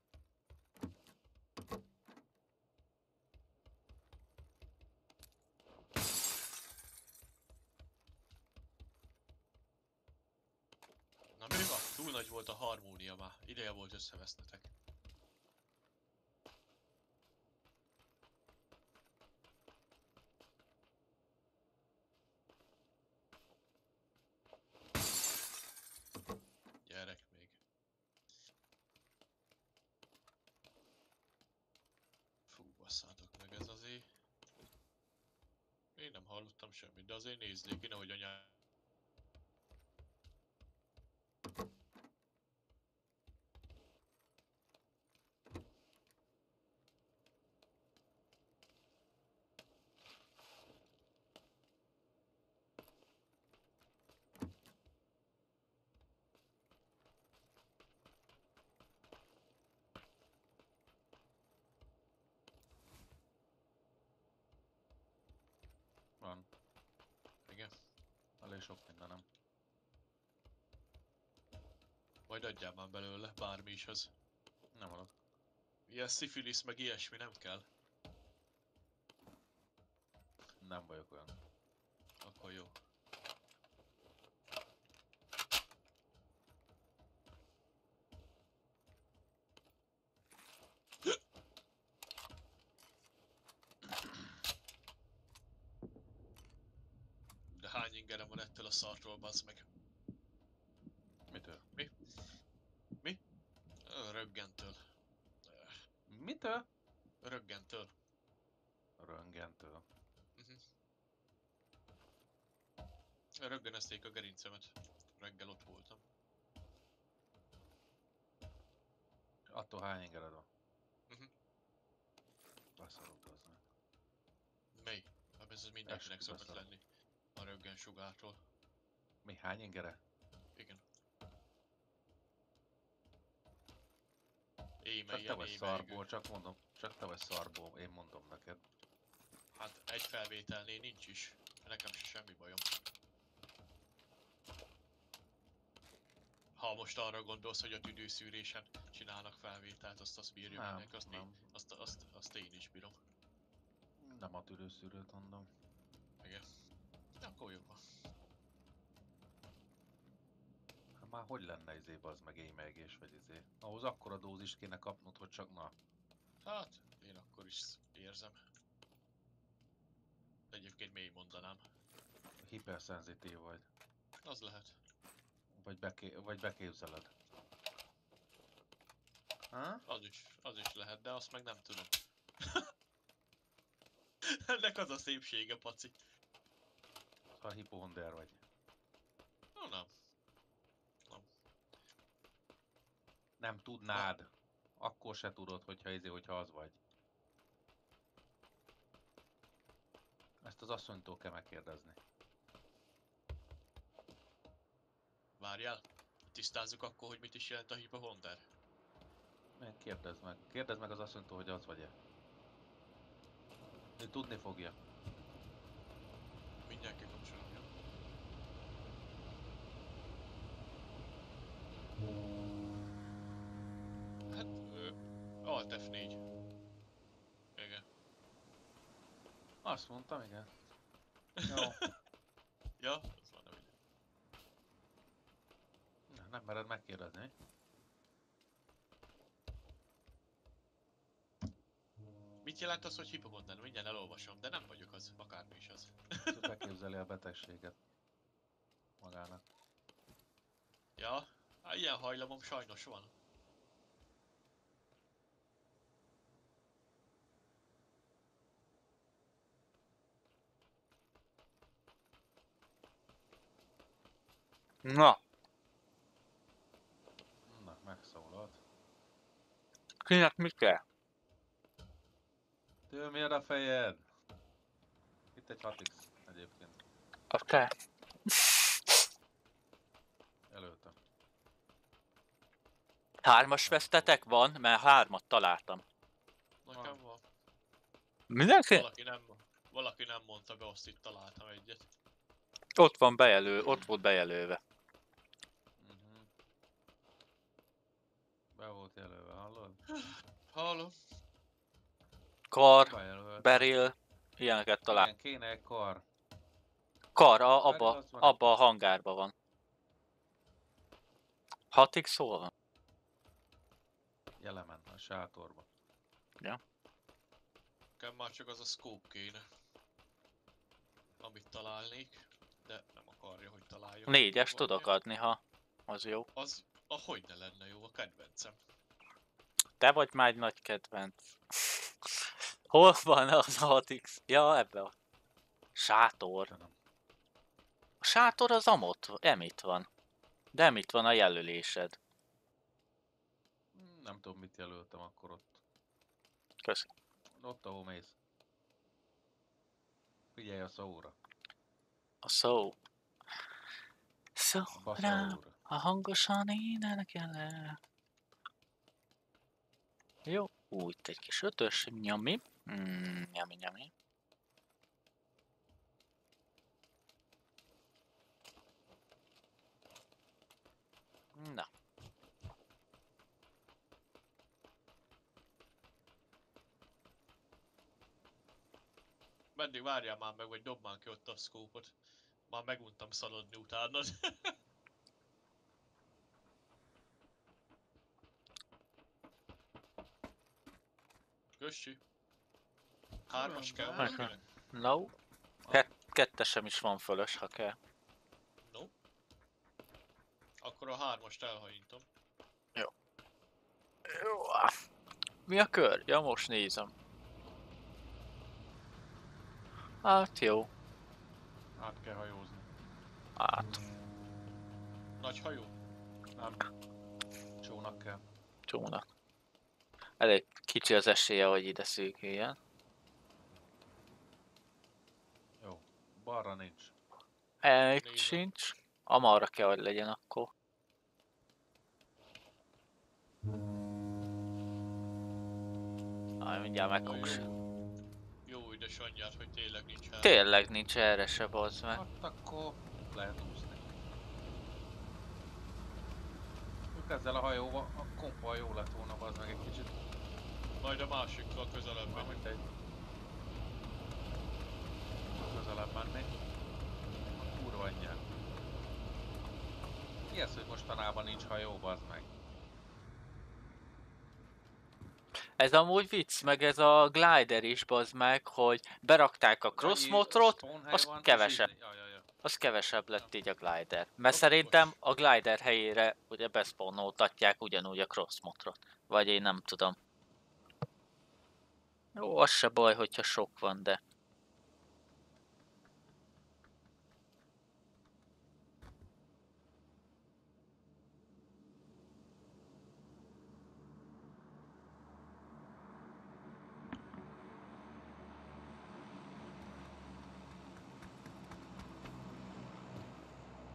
Na mi van? Túl nagy volt a harmónia már. Ideje volt összevesznetek. Gyerek még. Fú, basszátok meg ez azért. Én nem hallottam semmit, de azért nézzék ki, nehogy anyám. Van. Igen. Elég sok mindenem. Majd adjál már belőle, bármi is az. Nem adok. Ilyen szifilisz meg ilyesmi nem kell. Nem vagyok olyan. Akkor jó. De hány ingerem van ettől a szartól, bazd meg? Mitől? Mi? Mi? Ö, Röggentől. Mitől? Röggentől. Röntgentől. Uh-huh. Röggenezték a gerincemet. Reggel ott voltam. Attól hány ingered van? Uh-huh. Beszarok az meg. Mely? Hát ez mindenkinek Eskü szokott beszarok. lenni. A röggen sugártól. Mi, hány ingere? Igen. Éme Csak te ilyen, vagy éme szarból, égő. csak mondom. Csak te vagy szarból, én mondom neked. Hát egy felvételnél nincs is. Nekem se semmi bajom. Ha most arra gondolsz, hogy a tüdőszűrésen csinálnak felvételt, azt azt bírja Nem, mindenki, azt, én, nem. azt, azt, azt én is bírom. Nem a tüdőszűrőt mondom. Igen. De akkor jó van. Hát már hogy lenne izé, az meg émelgés vagy izé. Ahhoz akkora dózis kéne kapnod, hogy csak na. Hát, én akkor is érzem. Egyébként mély mondanám. Hiperszenzitív vagy. Az lehet. Vagy, beké vagy beképzeled. Ha? Az is, az is lehet, de azt meg nem tudom. Ennek az a szépsége, paci. Ha hipohonder vagy. No, nem. Nem tudnád. Akkor se tudod, hogyha izé, hogyha az vagy. Ezt az asszonytól kell megkérdezni. Várjál. Tisztázzuk akkor, hogy mit is jelent a hipohonder. Meg kérdezd meg. Kérdezd meg az asszonytól, hogy az vagy-e. Ő tudni fogja. Mindjárt kikapcsolom, jó? Hát... Ö, Alt F négy. Igen. Azt mondtam, igen. Jó. Ja, az van, nem így. Na, nem mered megkérdezni. Mit jelent az, hogy hipokonten? Mindjárt elolvasom, de nem vagyok az, akármi is az. Ő beképzeli a betegséget magának. Ja, hát ilyen hajlamom sajnos van. Na, Na, megszólalt. kinek mi kell? Tőlmér a fejed! Itt egy hat X egyébként. Oké. Okay. Előttem. Hármas vesztetek van? Mert hármat találtam. Nekem van. Mindenki? Valaki nem, valaki nem mondta be, azt itt találtam egyet. Ott van bejelő, ott volt bejelölve. Uh-huh. Be volt jelölve, hallod? Hallom. Kar, Bejelölt. beril, ilyeneket talál. Igen, kéne egy kar. Kar, a, abba, Beril, az van abba a itt. hangárban van. hat X hol van? Jelemen, a sátorba. Ja. Nekem már csak az a scope kéne. Amit találnék, de nem akarja, hogy találjuk. Négyes tudok adni, ha az jó. Az, ahogy ne lenne jó, a kedvencem. Te vagy már egy nagy kedvenc. Hol van az a hat X? Ja, ebbe a sátor. Köszönöm. A sátor az amott, emit van. De emit van a jelölésed. Nem tudom, mit jelöltem akkor ott. Köszi. Ott, ahol mész. Figyelj a szóra. A szó. Szó A rá, baszóra. ha hangosan énekel. Jó, úgy egy kis ötös, nyami. Mm, nyami, nyami. Na. Meddig várjál már meg, vagy dob már ki ott a scope-ot. Már meguntam szaladni utánad. Kössi. Hármas kell Meg- valakinek? No. Ket kettesem is van fölös, ha kell. No. Akkor a hármast elhajítom. Jó. Mi a kör? Ja, most nézem. Hát jó. Át kell hajózni. Hát, Nagy hajó? Nem. Csónak kell. csónak. Elég kicsi az esélye, hogy ide szűküljen. Jó. Balra nincs. Egy Nézem. sincs. Amarra kell, hogy legyen akkor. Aj, mindjárt megkogsz. Jó édesanyját, hogy tényleg nincs el. Tényleg nincs erre se, bazd meg. Hát akkor lehet úszni. Ők ezzel a hajóval, a kompal jó lett volna, az meg egy kicsit. Majd a másikkal közelebb Már megyünk. mindegy. Közelebb menni. A kurva anyját. Mi ez, hogy mostanában nincs hajó, bazd meg? Ez amúgy vicc, meg ez a glider is, bazd meg, hogy berakták a cross motorot, az kevesebb. Ja, ja, ja. Az kevesebb lett így a glider. Mert szerintem a glider helyére ugye beszponnoltatják ugyanúgy a cross motorot. Vagy én nem tudom. Jó, az se baj, hogyha sok van, de...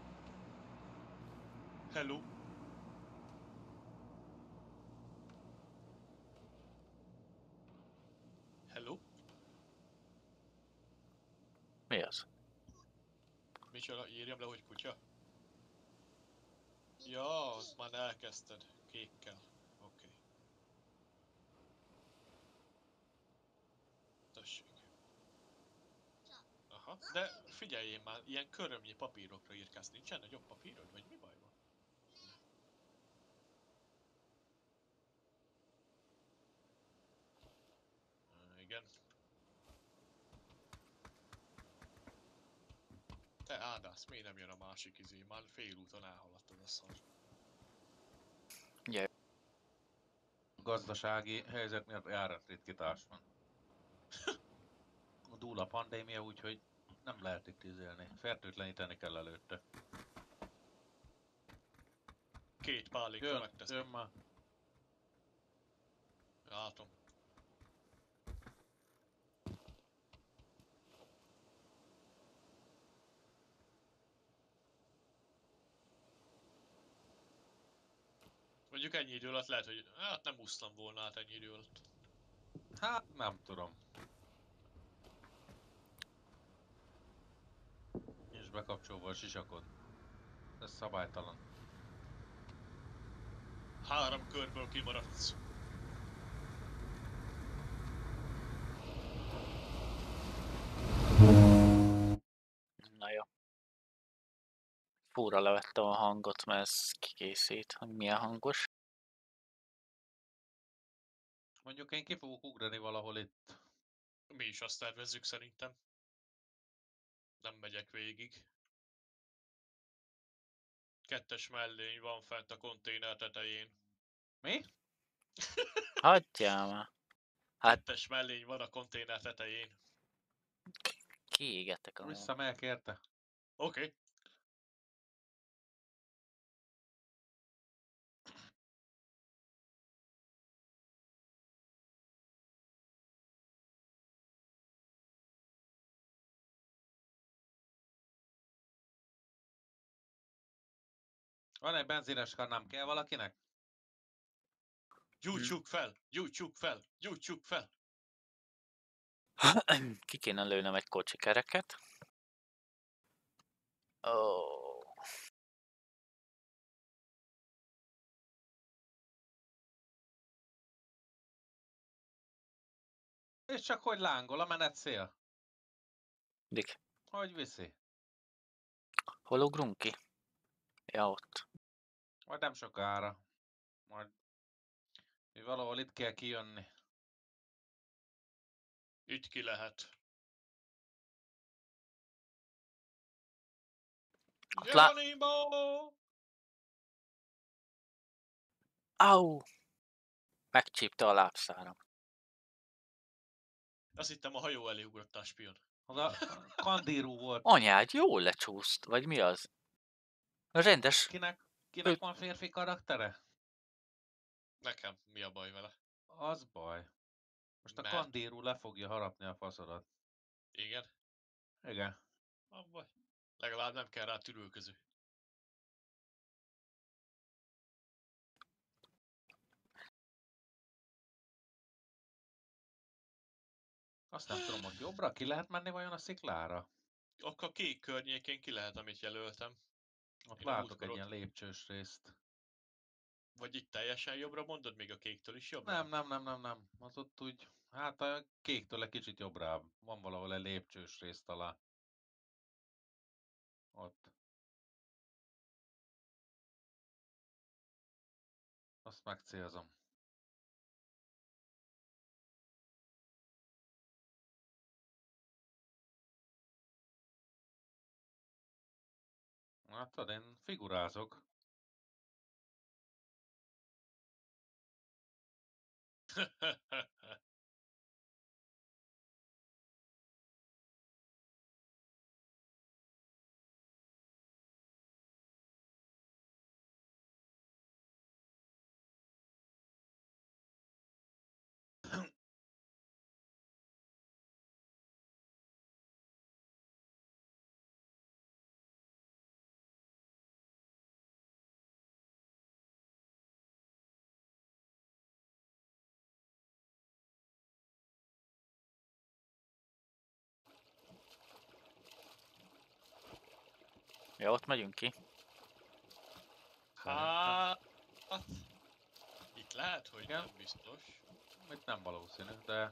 Hello. Micsoda, írjam le, hogy kutya? Ja, azt már elkezdted. Kékkel. Oké. Okay. Tessék. Aha, de figyeljél már, ilyen körömnyi papírokra írkálsz. Nincsen nagyobb papírod, vagy mi baj van? Igen. Te áldász, miért nem jön a másik izé? Már félúton elhaladtad a szar. Ugye, A gazdasági helyzet miatt járatritkítás van. Dúl a pandémia, úgyhogy nem lehet itt izélni. Fertőtleníteni kell előtte. Két pálinka Jön, megteszem. jön már. Látom. Mondjuk ennyi idő alatt lehet, hogy hát nem úsztam volna át ennyi idő alatt. Hát nem tudom. Nincs bekapcsolva a sisakod. Ez szabálytalan. Három körből kimaradsz. na jó. Fúra levettem a hangot, mert ez kikészít, hogy milyen hangos. Mondjuk én ki fogok ugrani valahol itt. Mi is azt tervezzük szerintem. Nem megyek végig. Kettes mellény van fent a konténer tetején. Mi? Hagyjál már. Hát Kettes mellény van a konténer tetején. kiégetek a Vissza meg érte. Oké. Okay. Van egy benzines kannám, kell valakinek? Gyújtsuk fel! Gyújtsuk fel! Gyújtsuk fel! Ki kéne lőnöm egy kocsikereket. Ó. Oh. És csak hogy lángol a menet szél? Dik. Hogy viszi? Hol ugrunk ki? Ja, ott. Majd nem sokára. Majd... Mi valahol itt kell kijönni. Itt ki lehet. Ott lá... Geronimo! Au! Megcsípte a lábszáram. Azt hittem a hajó elé ugrott a spion. Az a kandírú volt. Anyád, jól lecsúszt, vagy mi az? Rendes. Kinek, kinek Ő- van férfi karaktere? Nekem mi a baj vele? Az baj. Most a Mert- kandírú le fogja harapni a faszodat. Igen? Igen. Nem baj. Legalább nem kell rá tűrőköző. Azt nem tudom, hogy jobbra ki lehet menni vajon a sziklára? Akkor a kék környékén ki lehet, amit jelöltem. Ott Én a látok múltkor egy ilyen ott- lépcsős részt. Vagy itt teljesen jobbra mondod, még a kéktől is jobbra? Nem, nem, nem, nem, nem. Az ott úgy, hát a kéktől egy kicsit jobbra. Van valahol egy lépcsős rész talán. Ott. Azt megcélzom. Hát tudod, én figurázok. Ja, ott megyünk ki. Hát... Itt lehet, hogy Igen. nem biztos. Itt nem valószínű, de...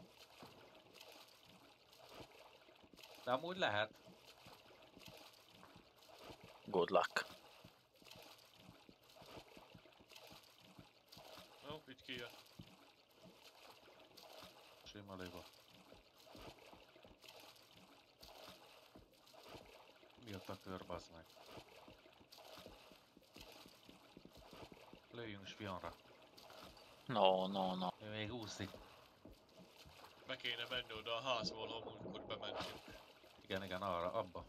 De amúgy lehet. Good luck. Jó, itt kijön. Sima liba. Mi ott a kör, bazd meg? Lőjünk spionra. No, no, no. Ő még úszik. Be kéne menni oda a házból, ha múltkor bementünk. Igen, igen, arra, abba.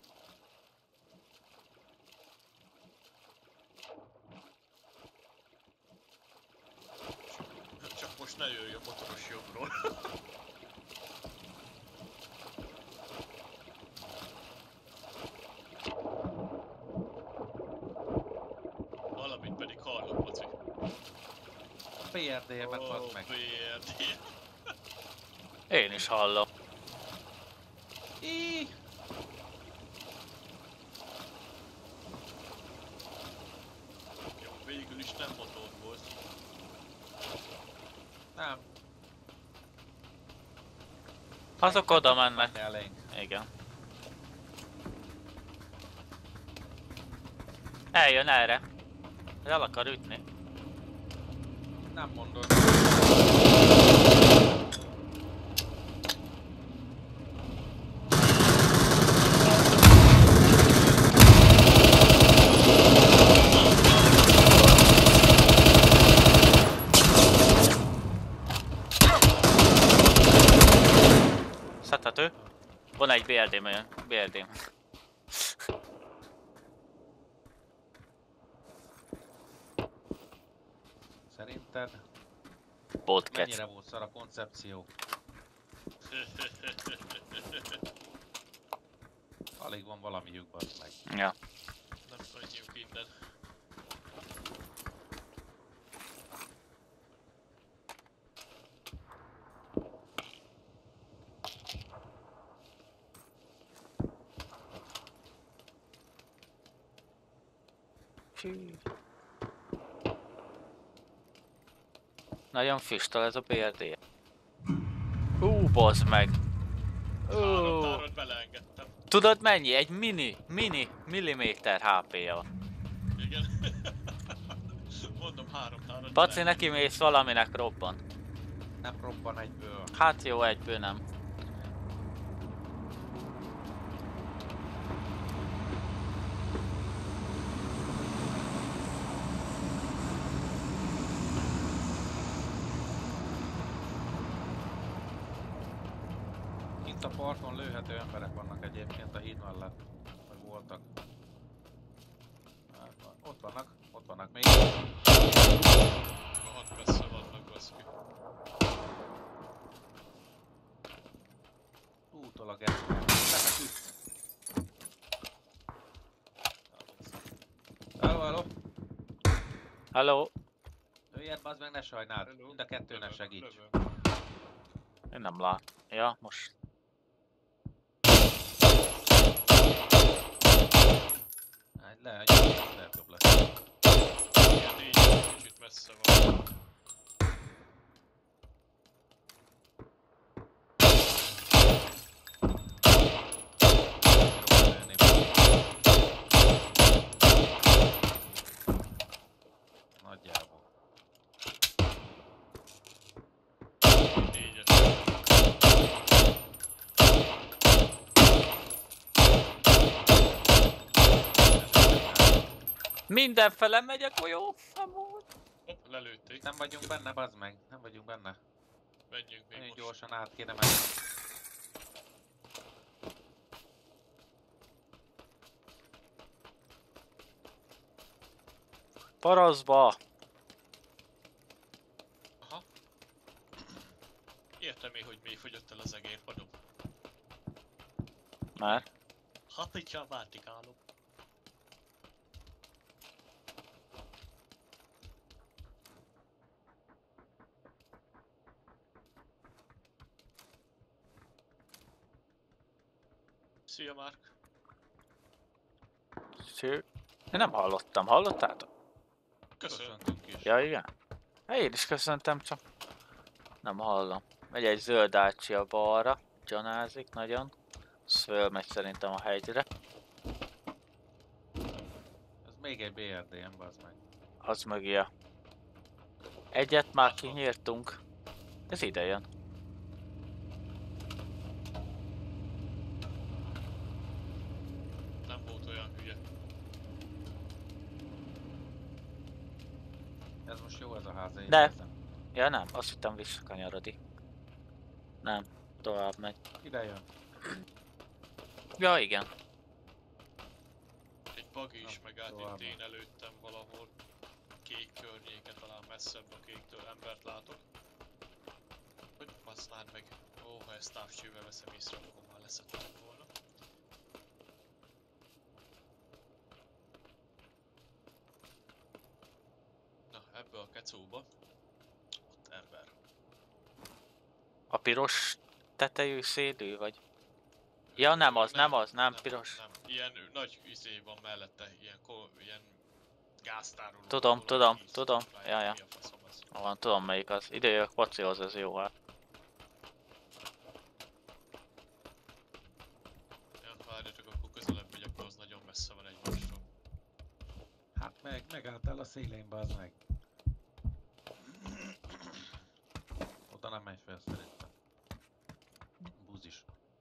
Csak most ne jöjjön motoros jobbról. Valamit pedig hallok, Maci. A bé er dé-met Ó, bazd meg. bé er dé. Én is hallom. Íííí! Jó, végül is nem motor volt. Nem. Azok oda mennek. Menni elénk. Igen. Eljön erre. El akar ütni. Nem mondod. Szedhető. Van egy bé er dé-m olyan. bé er dé-m. Szerinted Podcast. mennyire volt szar a koncepció? Alig van valamiük, bazd meg. Ja. Nem menjünk innen. Nagyon füstöl ez a bé er dé. Ú, bazd meg. Három Ú. tárat beleengedtem. Tudod mennyi? Egy mini, mini milliméter há pé-ja van. Igen. Mondom, három tárat Paci, neki mész valaminek robban. Nem robban egyből. Hát jó, egyből nem. Itt a parton lőhető emberek vannak egyébként a híd mellett. Vagy voltak. Hát, ott vannak, ott vannak még. Rohadt messze vannak, baszki. Útól a gesznek. Lefeküdt. Hello, hello. Hello. Jöjjed, bazd meg, ne sajnáld. Hello. Mind a kettő ne Lövöm, segíts. lövöm. Én nem lát. Ja, most. Hát le, lehet jobb lesz. Igen, így kicsit messze van. Nagyjából. Négyet. Mindenfele megy a golyó. Amúgy. Hopp, lelőtték. Nem vagyunk benne, bazd meg. Nem vagyunk benne. Menjünk még Nagyon most. gyorsan át kéne menni. Paraszba. Aha. Értem én, hogy mi fogyott el az egér padom. Már. Hát, hogyha váltikálom. Szia, Mark. nem hallottam, hallottátok? Köszöntünk is. Ja, igen. Én is köszöntem, csak nem hallom. Megy egy zöld ácsi a balra, gyanázik nagyon. Ez fölmegy szerintem a hegyre. Ez még egy bé er dé em, bazd meg. Az meg ilyen. Egyet már kinyírtunk. Ez ide jön. Nem volt olyan hülye. Ez most jó ez a ház, én De. érzem. Ja nem, azt hittem visszakanyarodik. Nem, tovább megy. Ide jön. Ja igen. Egy buggy is Na, megállt tovább. itt én előttem valahol. Kék környéken, talán messzebb a kéktől embert látok. Hogy basznád meg. Ó, ha ezt távcsővel veszem észre, akkor már leszettem volna. Na, ebbe a kecóba. Ott ember. A piros tetejű szélű vagy? Ja nem az, nem az, nem piros. Nem. Ilyen nagy izé van mellette, ilyen, ko, ilyen gáztároló. Tudom, dolog, tudom, víz, tudom. supply, Ja, ja. mi a faszom az? Van, tudom melyik az. Ide jövök pocihoz, ez jó hát. Ja, várjatok, akkor közelebb megyek, mert az nagyon messze van egymástól. Hát meg, megálltál a szélén, bazd meg. Oda nem megy fel szerintem. Búzis.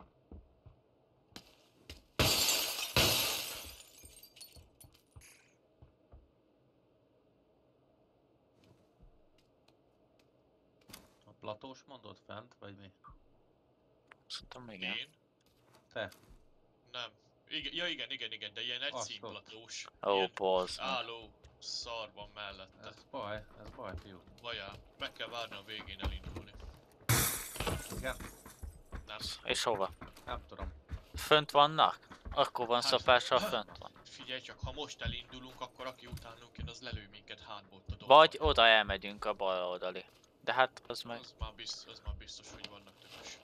A platós mondod fent, vagy mi? Szerintem igen. Én? Te? Nem. Igen, ja igen, igen, igen, de ilyen egy Azt színplatós. Ó, Ilyen bazd meg. álló szar van mellette. Ez baj, ez baj, fiú. Vajá, meg kell várni a végén elindulni. Igen, Nem. És hova? nem tudom. Fönt vannak? Akkor van Hát- szapással fönt van. Figyelj csak, ha most elindulunk, akkor aki utánunk jön, az lelő minket hátból a dombon. Vagy oda elmegyünk a bal oldali. De hát az meg... Az már, biztos, az már biztos, hogy vannak tökös.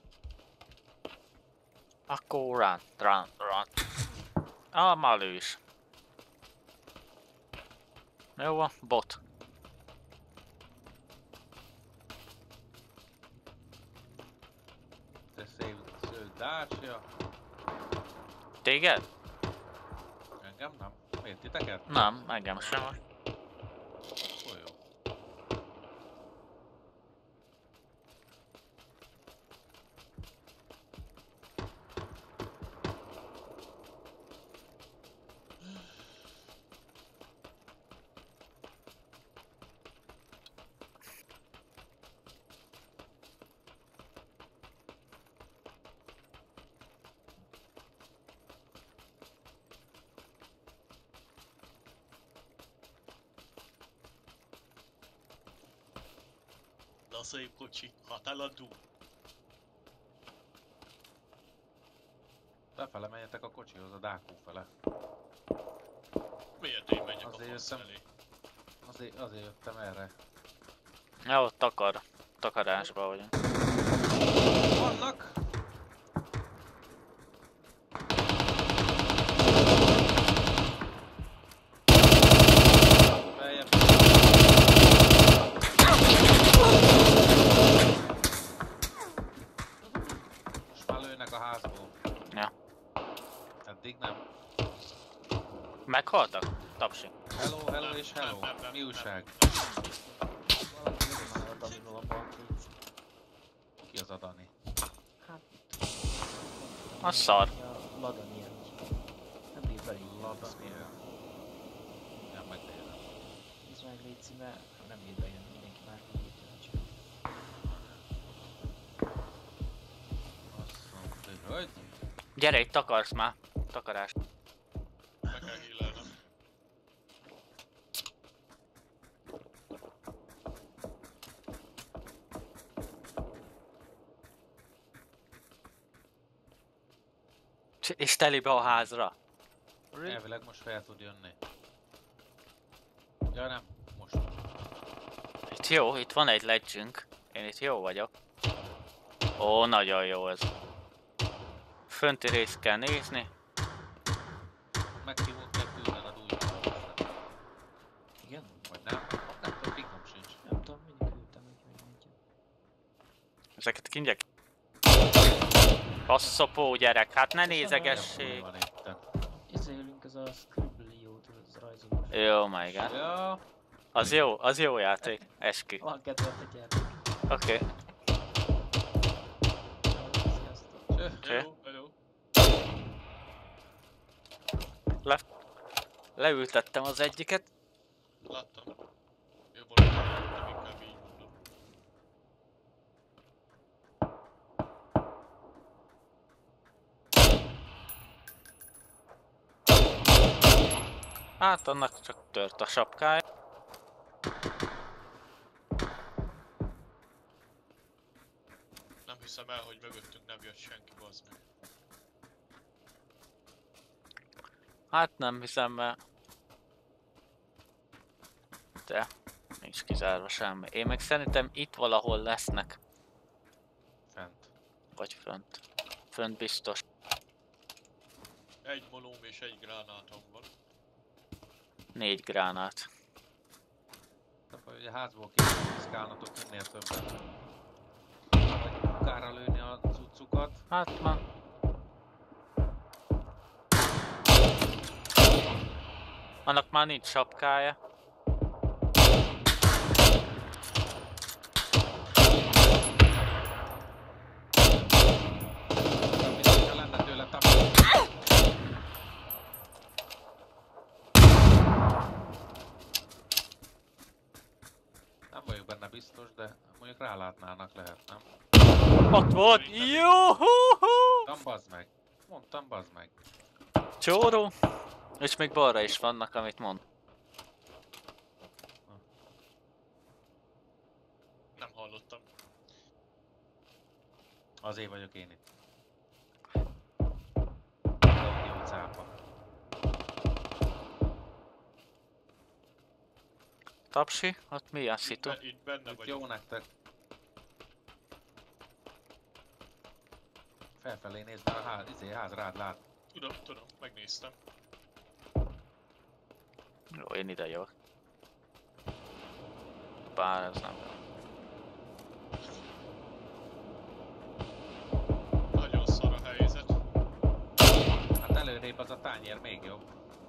Akkor run, run, run. Ah, már ő is. Jó van, bot. Te szép zöld Dacia. Téged? Engem nem. Miért titeket? Nem, engem sem. Akkor jó. Na szép kocsi, hát eladó. Befele menjetek a kocsihoz, a Dákó fele. Miért én menjek Azért a fasz jöttem. felé? Azért, azért jöttem erre. Ja, ott takar. Takarásban vagyunk. Vannak! Beljebb. Most már lőnek a házból. Ja. Eddig nem. Meghaltak? Tapsi. Hello, hello Nem, és hello. nem, nem, nem, Mi újság? Ki az a Dani? Az szar. Ladani ilyen. Nem bír belé. Ladani. Ja, meg tényleg. Ez meg légy mert nem bír bejön mindenki már. Azt mondta, hogy... Gyere, itt takarsz már. Takarás. Meg kell hílelnem. És telibe a házra. Elvileg most fel tud jönni. Ja nem, most. Itt jó, itt van egy ledgünk. Én itt jó vagyok. Ó, nagyon jó ez. Fönti részt kell nézni. Meghívót kell küldened úgy. Ezeket kindjek. Passzopó gyerek, hát ne nézegessék. Van itten. Izélünk ez a Scribblio-t, ez rajzolós. Jó, my god. Ja, Az jó, az jó játék. Eskü. Van kedvelt egy játék. Oké. Okay. Sziasztok. cső. Oké. Jó, jó. Le... Leültettem az egyiket. Láttam. Jobb volt, nem inkább így mondom. Hát annak csak tört a sapkája. Nem hiszem el, hogy mögöttünk nem jött senki, bazd meg. Hát nem hiszem, mert... De... Nincs kizárva semmi. Én meg szerintem itt valahol lesznek. Fent. Vagy fönt. Fönt biztos. Egy molóm és egy gránátom van. Négy gránát. Tehát, hogy a házból kiszkálnatok minél többet. Vagy kukára lőni a cuccukat. Hát már... Annak már nincs sapkája. Mintha lenne tőle tapasztalat. Nem vagyok benne biztos, de mondjuk rálátnának lehet, nem? Ott volt! Juhuhu! Mondtam, bazd meg. Mondtam, bazd meg. Csóró! És még balra is vannak, amit mond. Nem hallottam. Azért vagyok én itt. Audio cápa. Tapsi? Ott mi a szitu? Be, itt benne Itt vagyok. jó nektek. Felfelé nézd, mert a ház, izé, ház rád lát. Tudom, tudom, megnéztem. Jó, én ide jövök. Bár ez nem jó. Nagyon szar a helyzet. Hát előrébb az a tányér még jobb.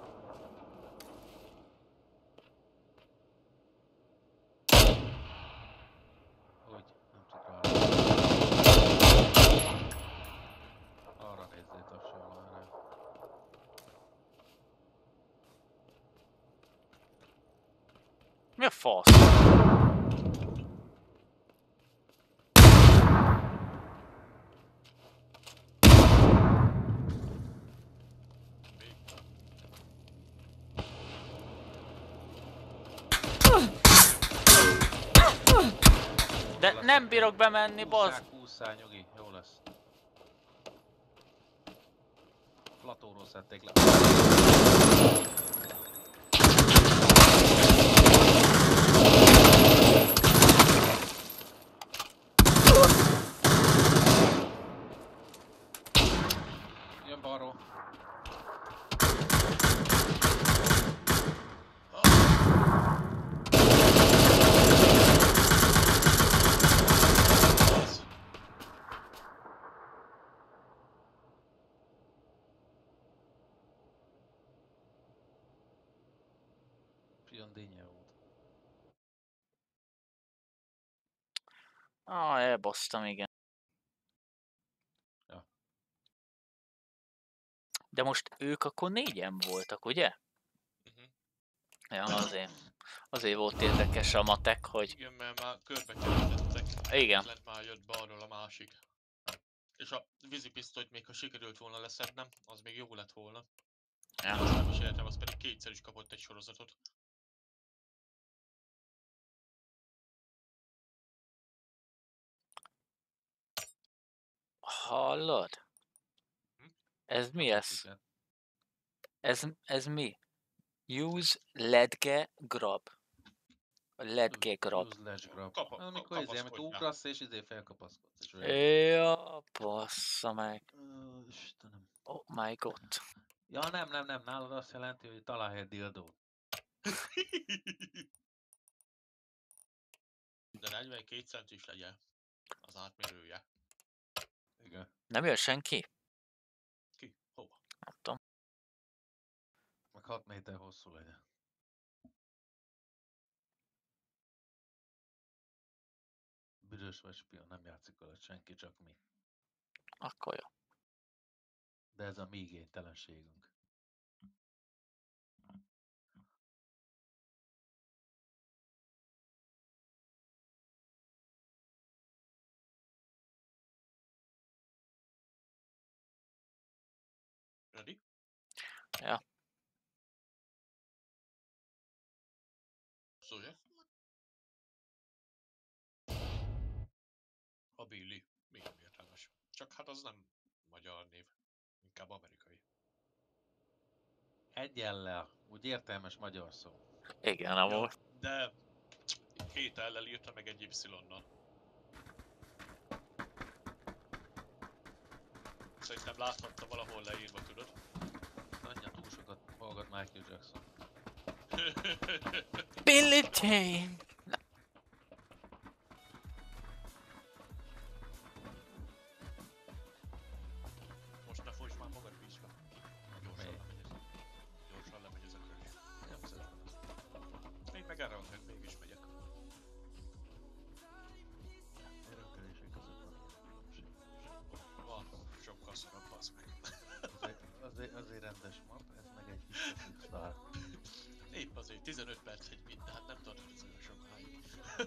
Úgy, nem tud rá. Arra nézzét a sorra. Mi a fasz? De nem bírok bemenni, bazd! Hússzák, hússzál, nyugi, jó lesz. Platóról szedték le. Jön balról. Az. Jön dinnye volt. Ah, elbasztam, igen. Ja. De most ők akkor négyen voltak, ugye? Mhm. Ja, azért. Azért volt érdekes a matek, hogy... Igen, mert már körbe kerítettek. Igen. Lent már jött balról a másik. És a vízipisztolyt még ha sikerült volna leszednem, az még jó lett volna. Ja. Azt nem is értem, az pedig kétszer is kapott egy sorozatot. Hallod? Ez mi ez? Igen. Ez, ez mi? Use ledge grab. Ledge grab. Use ledge grab. Kapa- Amikor izé, amikor kapaszkodj rá. ugrasz és izé felkapaszkodsz. És olyan. Ja, bassza meg. Ó, Istenem. Oh my god. Ja nem, nem, nem, nálad azt jelenti, hogy találj egy dildót. De negyvenkét cent is legyen. Az átmérője. Igen. Nem jön senki? Ki? Hova? Nem tudom. Meg hat méter hosszú legyen. Büdös vagy spion, nem játszik vele senki, csak mi. Akkor jó. De ez a mi igénytelenségünk. Ready? Ja. Szólja. A Billy. Még nem értelmes. Csak hát az nem magyar név. Inkább amerikai. Egyellel, úgy értelmes magyar szó. Igen, amúgy. Ja, de két ellel írta meg egy Y-nal. Szerintem láthatta valahol leírva, tudod? Anyja túl sokat hallgat Michael Jackson. Billy Jane! Most ne folyts már magad vízbe. Gyorsan lemegy ez. Gyorsan lemegy ez a kör. Nem szeretem. Én meg erre van, hogy mégis megyek. Örökölések között van különbség. Van, sokkal szarabb, basz meg. Azért, azért, azért rendes map, ez meg egy Hipnosis Star. Épp azért tizenöt perc egy mind, de hát nem tartott ez olyan sokáig.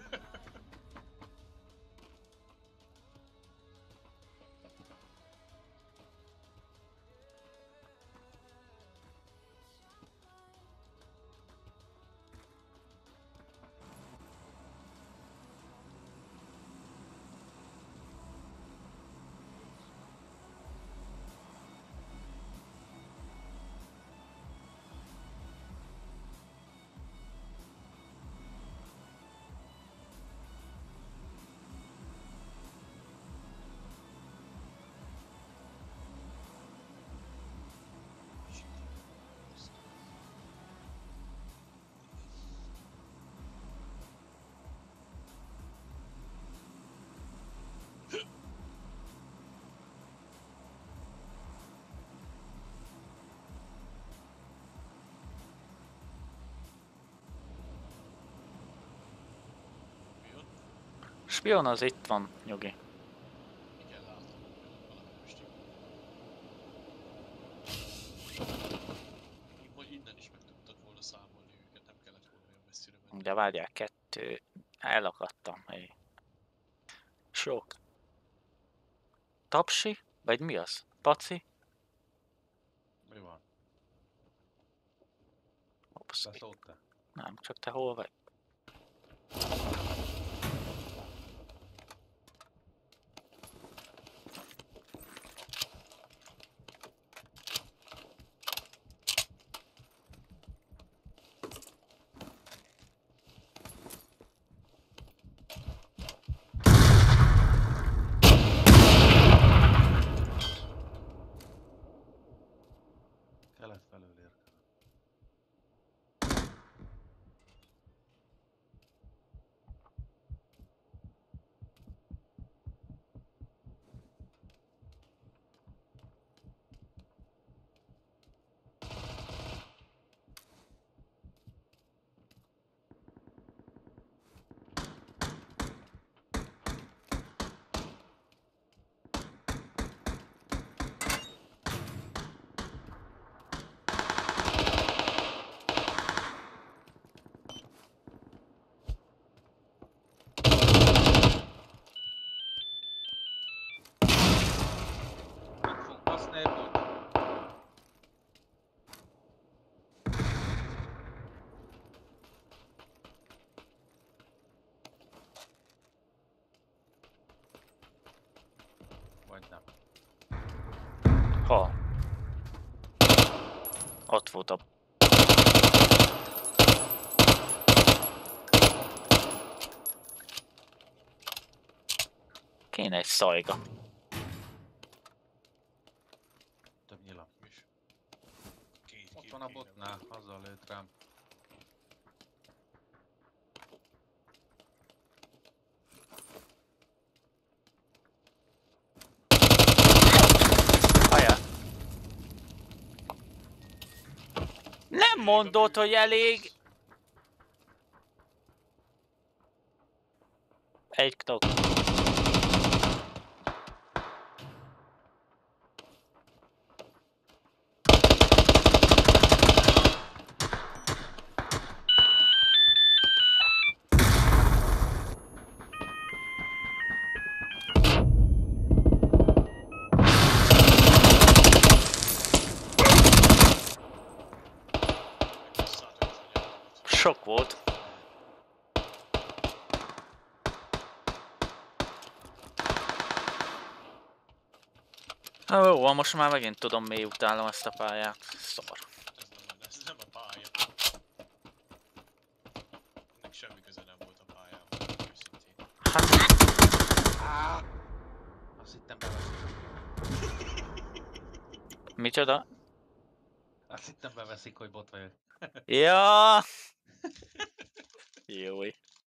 Spion az itt van, nyugi. Igen, látom. Valami most így. Így majd innen is meg tudtad volna számolni őket, nem kellett volna olyan messzire menni. De várjál, kettő. Elakadtam. Hey. Sok. Tapsi? Vagy mi az? Paci? Mi van? Ops, Beszóltál? nem, csak te hol vagy? Kelet felől érkezik. Meg fog baszni egy bot. Vagy nem. Hol? Ott volt a... Kéne egy szajga. Több nyilam. És két Ott kép van a kéne botnál, volna. azzal lőtt rám. Mondod, hogy elég. Egy knock. Sok volt. Ó, jó, most már megint tudom, mi utálom ezt a pályát. Szar. Ez nem, ez nem a pálya. Ennek semmi köze nem volt a pályával, őszintén. Hát... Azt hittem beveszik. Micsoda? Azt hittem beveszik, hogy bot vagyok. Ja. Jói.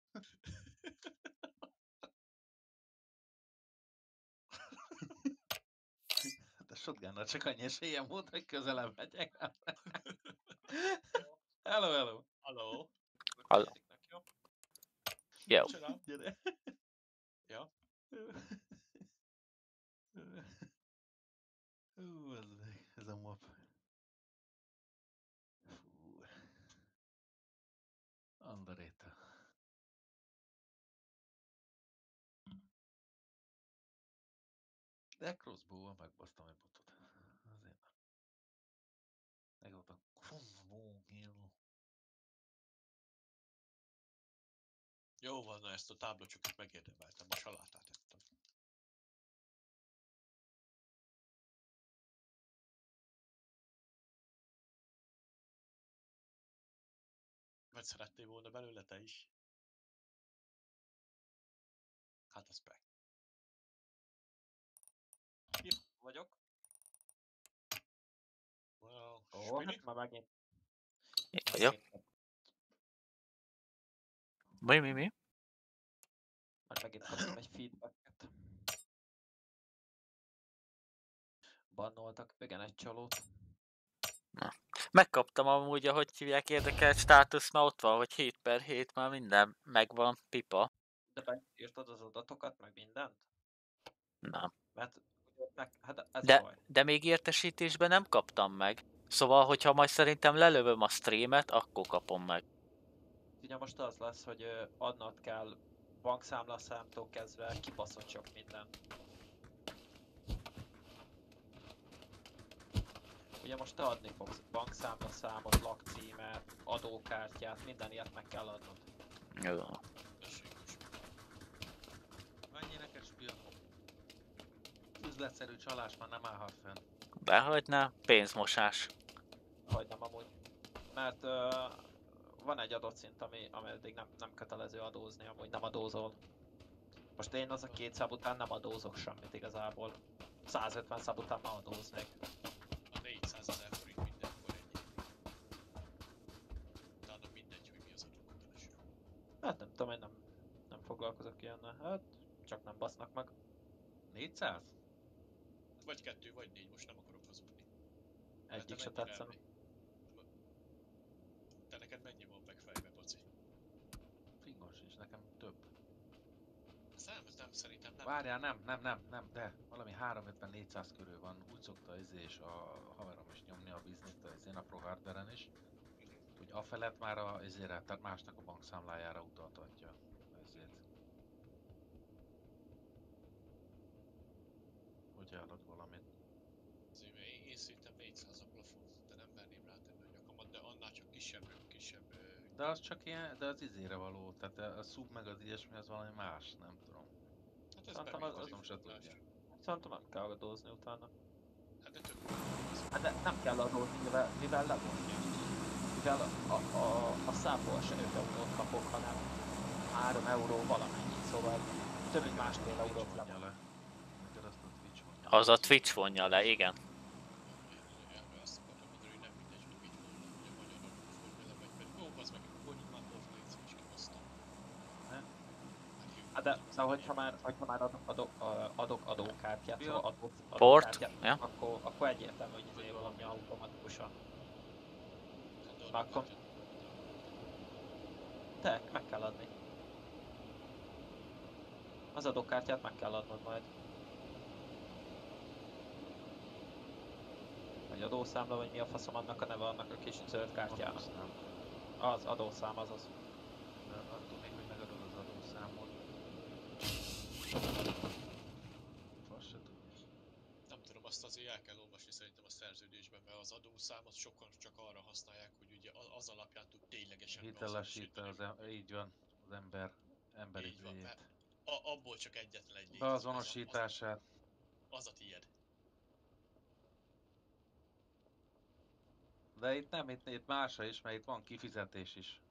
De shotgunnal csak annyi esélyem volt, hogy közelebb megyek. Hello, hello. Hello. Hello. Jó. Jó. Csinál. Gyere. Ja. Hú, ez meg, ez a map. Fú. Underrated. De crossbow-val megbasztam egy botot. Azért nem. Meg volt a crossbow kill. Jó van, na ezt a táblacsokot megérdemeltem, a salátát ettem. Vagy szerettél volna belőle te is? Hát az meg. Itt vagyok. Well, Ó, hát már megint. Jó. Mi, mi, mi? Már megint kaptam egy feedbacket. Bannoltak igen egy csalót. Na. Megkaptam amúgy, ahogy hívják, érdekelt státusz, mert ott van, hogy hét per hét már minden megvan, pipa. De beírtad az adatokat, meg mindent? Nem. Mert ugye meg, hát ez De, a baj. de még értesítésben nem kaptam meg. Szóval, hogyha majd szerintem lelövöm a streamet, akkor kapom meg. Ugye most az lesz, hogy ö, adnod kell bankszámlaszámtól kezdve kibaszott sok minden. Ugye most te adni fogsz bankszámlaszámot, lakcímet, adókártyát, minden ilyet meg kell adnod. Jó. Menjél neked spion. Üzletszerű csalás már nem állhat fenn. Behagynám, pénzmosás. Hogy nem amúgy. Mert ö, van egy adott szint, ami, ameddig nem, nem kötelező adózni, amúgy nem adózol. Most én az a két szab után nem adózok semmit igazából. százötven szab után már adóznék. A négyszázezer forint mindenkor ennyi. Utána mindegy, hogy mi az adóköteles. Hát nem tudom, én nem, nem foglalkozok ilyennel. Hát csak nem basznak meg. négyszáz? Vagy kettő, vagy négy, most nem akarok hazudni. Egyik se mennyire tetszene. elmegy? Te neked mennyi van meg fejbe, Paci? Fingos is, nekem több. Ez nem, ez nem, szerintem nem. Várjál, nem, nem, nem, nem, de valami háromszázötven-négyszáz körül van. Úgy szokta izé és a haverom is nyomni a biznit az én a Pro Hardware-en is. Hogy afelett már a izére, tehát másnak a bankszámlájára utaltatja. Ezért. Hogy eladod valamit. Azért, mert én, én szerintem négyszáz a plafon, de nem merném rátenni a nyakamat, de annál csak kisebb, kisebb... ö, De az csak ilyen, de az izére való, tehát a, a sub meg az ilyesmi az valami más, nem tudom. Hát ez Szerintem bevételi az- az nem se forrás. tudja. Szerintem nem kell adózni utána. Hát de több. Hát de nem kell adózni, mivel, mivel levonja. Mivel a, a, a számból se öt eurót kapok, hanem három euró valamennyit, szóval több mint másfél eurót Twitch vonja levon. le. Neked azt a Twitch vonja. Az a Twitch vonja le, igen. Elve azt akartam mondani, hogy nem mindegy, hogy mit volna, hogy a magyar adóforma lemegy, pedig ó, az meg, mondjuk már offline is kibasztam. Ne? Hát de szóval, hogyha már, hogyha már adok, adok, adok adókártyát, Ja. szóval adok Port, adókártyát, ja. akkor, akkor egyértelmű, hogy izé valami automatikusan. Hát de adni. Na akkor... Te, meg kell adni. Az adókártyát meg kell adnod majd. Vagy adószámla, vagy mi a faszom annak a neve annak a kis zöld kártyának. Az, adószám, az az. De attól még, hogy megadod az adószámot. Fasz se tudni. Nem tudom, azt azért el kell olvasni szerintem a szerződésben, mert az adószámot sokan csak arra használják, hogy ugye az alapján tud ténylegesen Hitelesíte az em- így van, az ember emberi Így van, zéjét. mert a, abból csak egyetlen egy létezik. Beazonosítását. Az, az, az a tied. De itt nem, itt, itt másra is, mert itt van kifizetés is.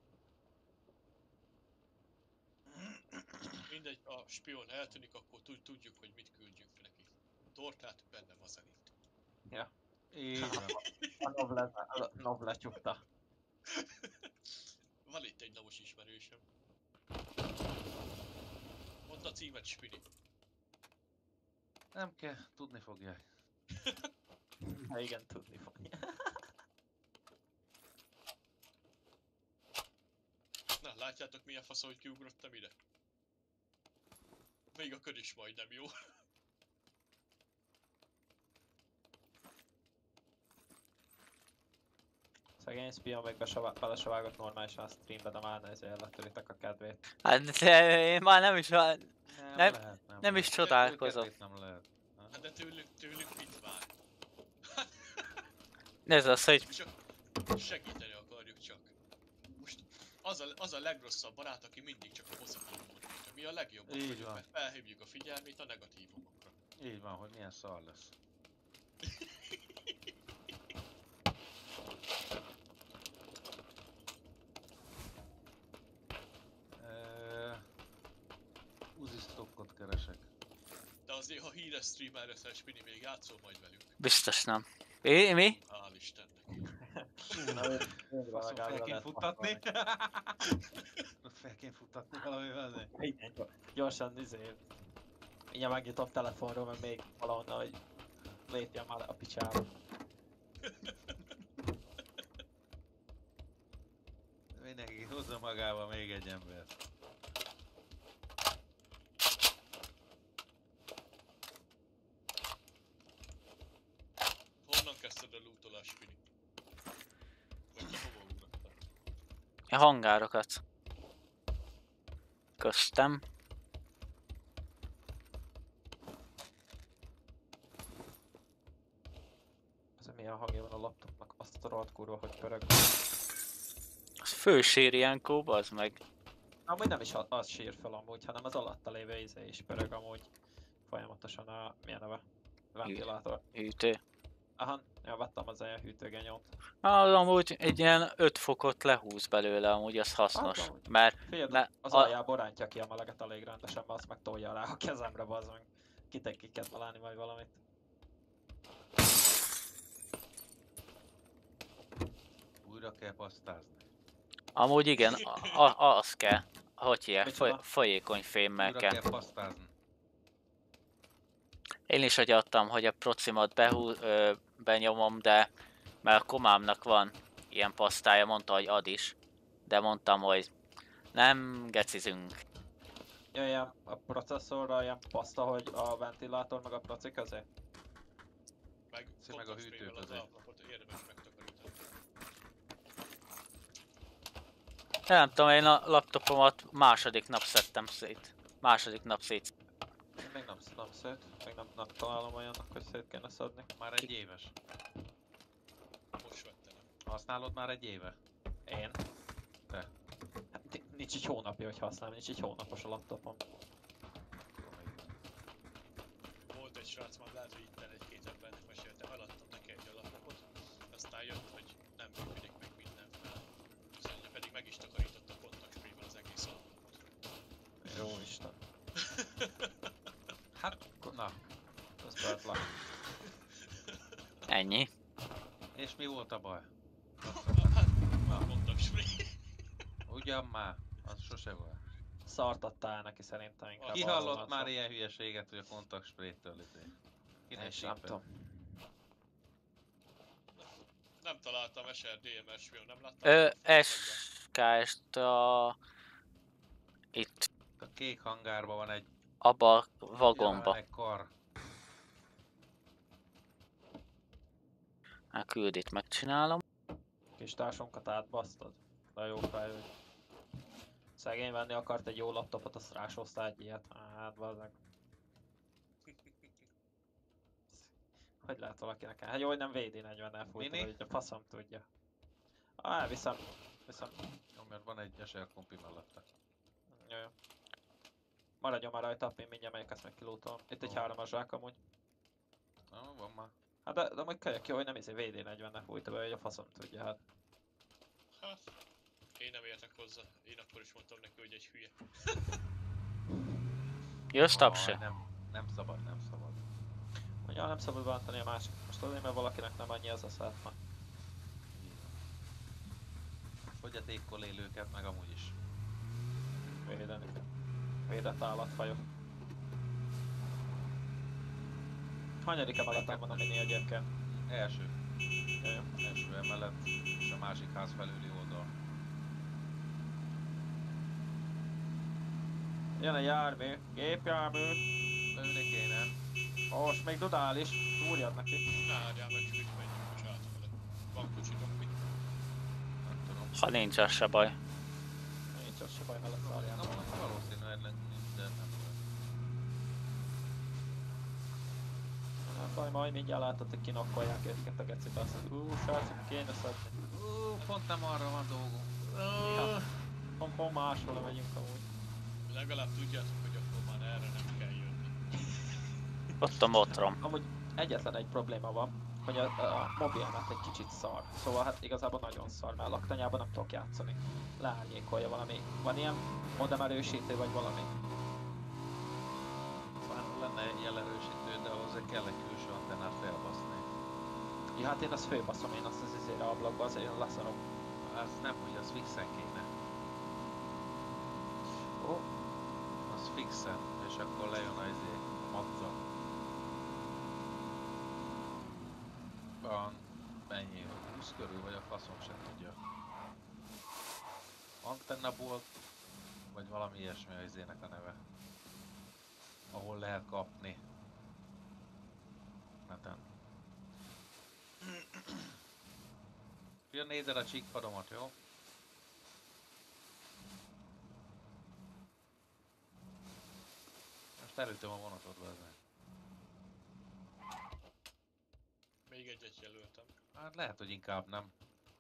Mindegy, a spion eltűnik, akkor tud- tudjuk, hogy mit küldjünk neki. Tortát, benne vazelint. Ja. Így van. A Noble, a Noble csukta. Van itt egy navos ismerősöm. Mondd a címet, Spini. Nem kell, tudni fogják. Ha igen, tudni fogja. Na, látjátok milyen fasz, hogy kiugrottam ide? Még a kör is majdnem jó. Szegény spion meg bele se vágott normálisan a streambe, de már ezért letöritek a kedvét. Hát de én már nem is, nem, Nem, nem, lehet, nem, nem is lehet. csodálkozom. Őket itt nem lehet. Ha? Hát de tőlük, tőlük mit vár? Ez az, hogy Csak segíteni akarjuk csak. Most az a, az a legrosszabb barát, aki mindig csak a pozitívumot mutatja. Mi a legjobbak Így vagyunk, van. mert felhívjuk a figyelmét a negatívumokra. Így van, hogy milyen szar lesz. Eee, Uzi stockot keresek. De azért, ha híres streamer leszel, Spini, még játszol majd velünk. biztos nem. É, mi? Hál' Istennek. Faszom, fel kéne futtatni? Ott fel kéne futtatni valamivel? Igen, gyorsan izé. Mindjárt megnyitom telefonról, mert még valahonnan, hogy lépjem már a picsába. Mindenki hozza magával még egy ember. Honnan kezdted a lootolást, Spini? Vagy te hova ugrottál? A hangárokat. Köztem. Ez milyen hangja van a laptopnak, azt a rohadt kurva, hogy pörög. Az fősér ilyenkor, bazd meg. Amúgy nem is az sír fel amúgy, hanem az alatta lévő izé is pörög amúgy. Folyamatosan a... milyen neve? Ventilátor. Hűtő. Aha, ja, vettem az ilyen hűtőgenyót. Az amúgy egy ilyen öt fokot lehúz belőle, amúgy az hasznos. Hát, amúgy. Mert Figyeld, le, az a, aljából rántja ki a meleget elég rendesen, mert azt meg tolja rá a kezemre, bazd meg. Kitek ki kell találni majd valamit. Újra kell pasztázni. amúgy igen, a, a, az kell. Hogy hívják? Micsoda? Foly, folyékony fémmel Újra kell. kell pasztázni. Én is úgy adtam, hogy a procimat behú, ö, benyomom, de mert a komámnak van ilyen pasztája, mondta, hogy ad is. De mondtam, hogy nem gecizünk. Ja, ilyen a processzorra ilyen paszta, hogy a ventilátor meg a proci közé. Meg, Szép meg a hűtőt az azért. átlapot érdemes megtakarítani. Nem tudom, én a laptopomat második nap szedtem szét. Második nap szét. Én még nem szedem szét, még nem, nem találom olyannak, hogy szét kéne szedni. Már egy éves. Most vettem. Használod már egy éve? Én? Te. Hát ni- nincs egy hónapja, hogy használom, nincs egy hónapos a laptopom. Volt egy srác, már lehet, hogy itt egy-két embernek mesélte, eladtam neki egy alapot, aztán jött, hogy nem működik meg mindenféle. Szóval pedig meg is takarított a contact free-vel az egész alapot. Jó Isten. Hát, na. Ez bad luck. Ennyi. És mi volt a baj? Hát, már contact free. Ugyan már, az sose volt. Szart adtál neki szerintem inkább. Ki arról hallott van már szó. ilyen hülyeséget, hogy a kontaktspraytől izé? Én Kinek is nem sípel? tudom. Nem találtam es er dé em es film, nem láttam. Ö, es ká est a... Itt, A kék hangárban van egy... abba a Ja, vagomba. egy kar. Hát küldit megcsinálom. Kis társunkat átbasztod. De jó fej vagy. Szegény venni akart egy jó laptopot, azt rásoztál egy ilyet. Hát bazdmeg. Hogy lehet valakinek el? Hát jó, hogy nem vé dé negyvennel fújta, Mini? hogy a faszom tudja. Ah, viszem. Viszem. Jó, mert van egy es er kompi mellette. Jó, jó. Maradjon már rajta, én mindjárt megyek, ezt meg kilótolom. Itt egy Ó. hármas zsák amúgy. Na, van már. Hát de, de amúgy kölyök jó, hogy nem izé vé dé negyvennel fújta be, hogy a faszom tudja, hát. Hát, én nem értek hozzá. Én akkor is mondtam neki, hogy egy hülye. Jössz, Aj, tapsi? nem, nem szabad, nem szabad. Mondja, nem szabad bántani a másik. Most azért, mert valakinek nem annyi az a szátma. Fogyatékkal élőket meg amúgy is. Védeni kell. Védett állatfajok. Hanyadik emeleten van a mini egyébként? Első. Jó, jó. Első emelet, és a másik ház felüli oldal. Jön egy jármű, gépjármű. Lőni kéne. Most még dudál is, túrjad neki. Várjál meg, hogy menjünk most átfele. Van kocsitok mit? Nem tudom. Ha nincs, az se baj. Nincs az se baj, mellett Na, szárjál. valószínűleg nincs, de nem tudom. Nem baj, majd mindjárt látod, hogy kinokkolják őket a gecit, azt mondja, ú, srácok, kéne szedni. Ú, pont nem arra van dolgunk. Ja, pont, pont máshol megyünk amúgy. Legalább tudjátok, hogy akkor már erre nem kell jönni. Ott a motrom. Amúgy egyetlen egy probléma van, hogy a, a mobilnet egy kicsit szar. Szóval hát igazából nagyon szar, mert a laktanyában nem tudok játszani. Leárnyékolja valami. Van ilyen modem erősítő vagy valami? Már lenne egy jelerősítő, de ahhoz kell egy külső antennát felbaszni. Ja, hát én azt főbaszom, én azt az izére ablakba, azért én leszarom. Az nem, hogy az fixen kéne. Ó, Az fixen, és akkor lejön a izé, madza. Van mennyi? húsz körül, vagy a faszom sem tudja. Antenna bolt, vagy valami ilyesmi a izének a neve. Ahol lehet kapni. Neten. Jön, nézed a csíkpadomat, jó? Most elütöm a vonatot, bazdmeg. Még egyet jelöltem. Hát lehet, hogy inkább nem.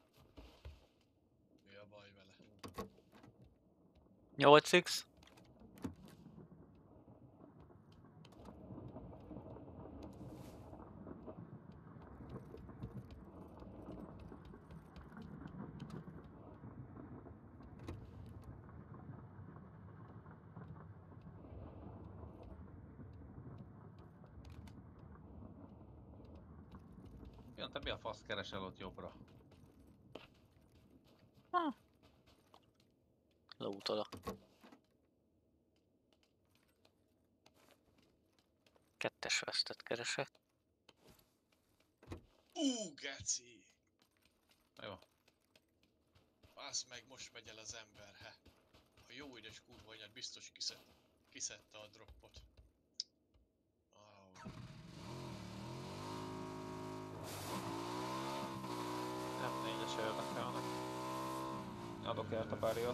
Mi a baj vele? nyolc x. Jön, te mi a fasz keresel ott jobbra? Leutolok. Kettes vesztet keresek. Ú, geci! Na jó. Bász meg, most megy el az ember, he. A jó édes kurva anyád biztos kiszed, kiszedte a droppot. Oh. nem négyes érdekelnek. Adok érte bariot.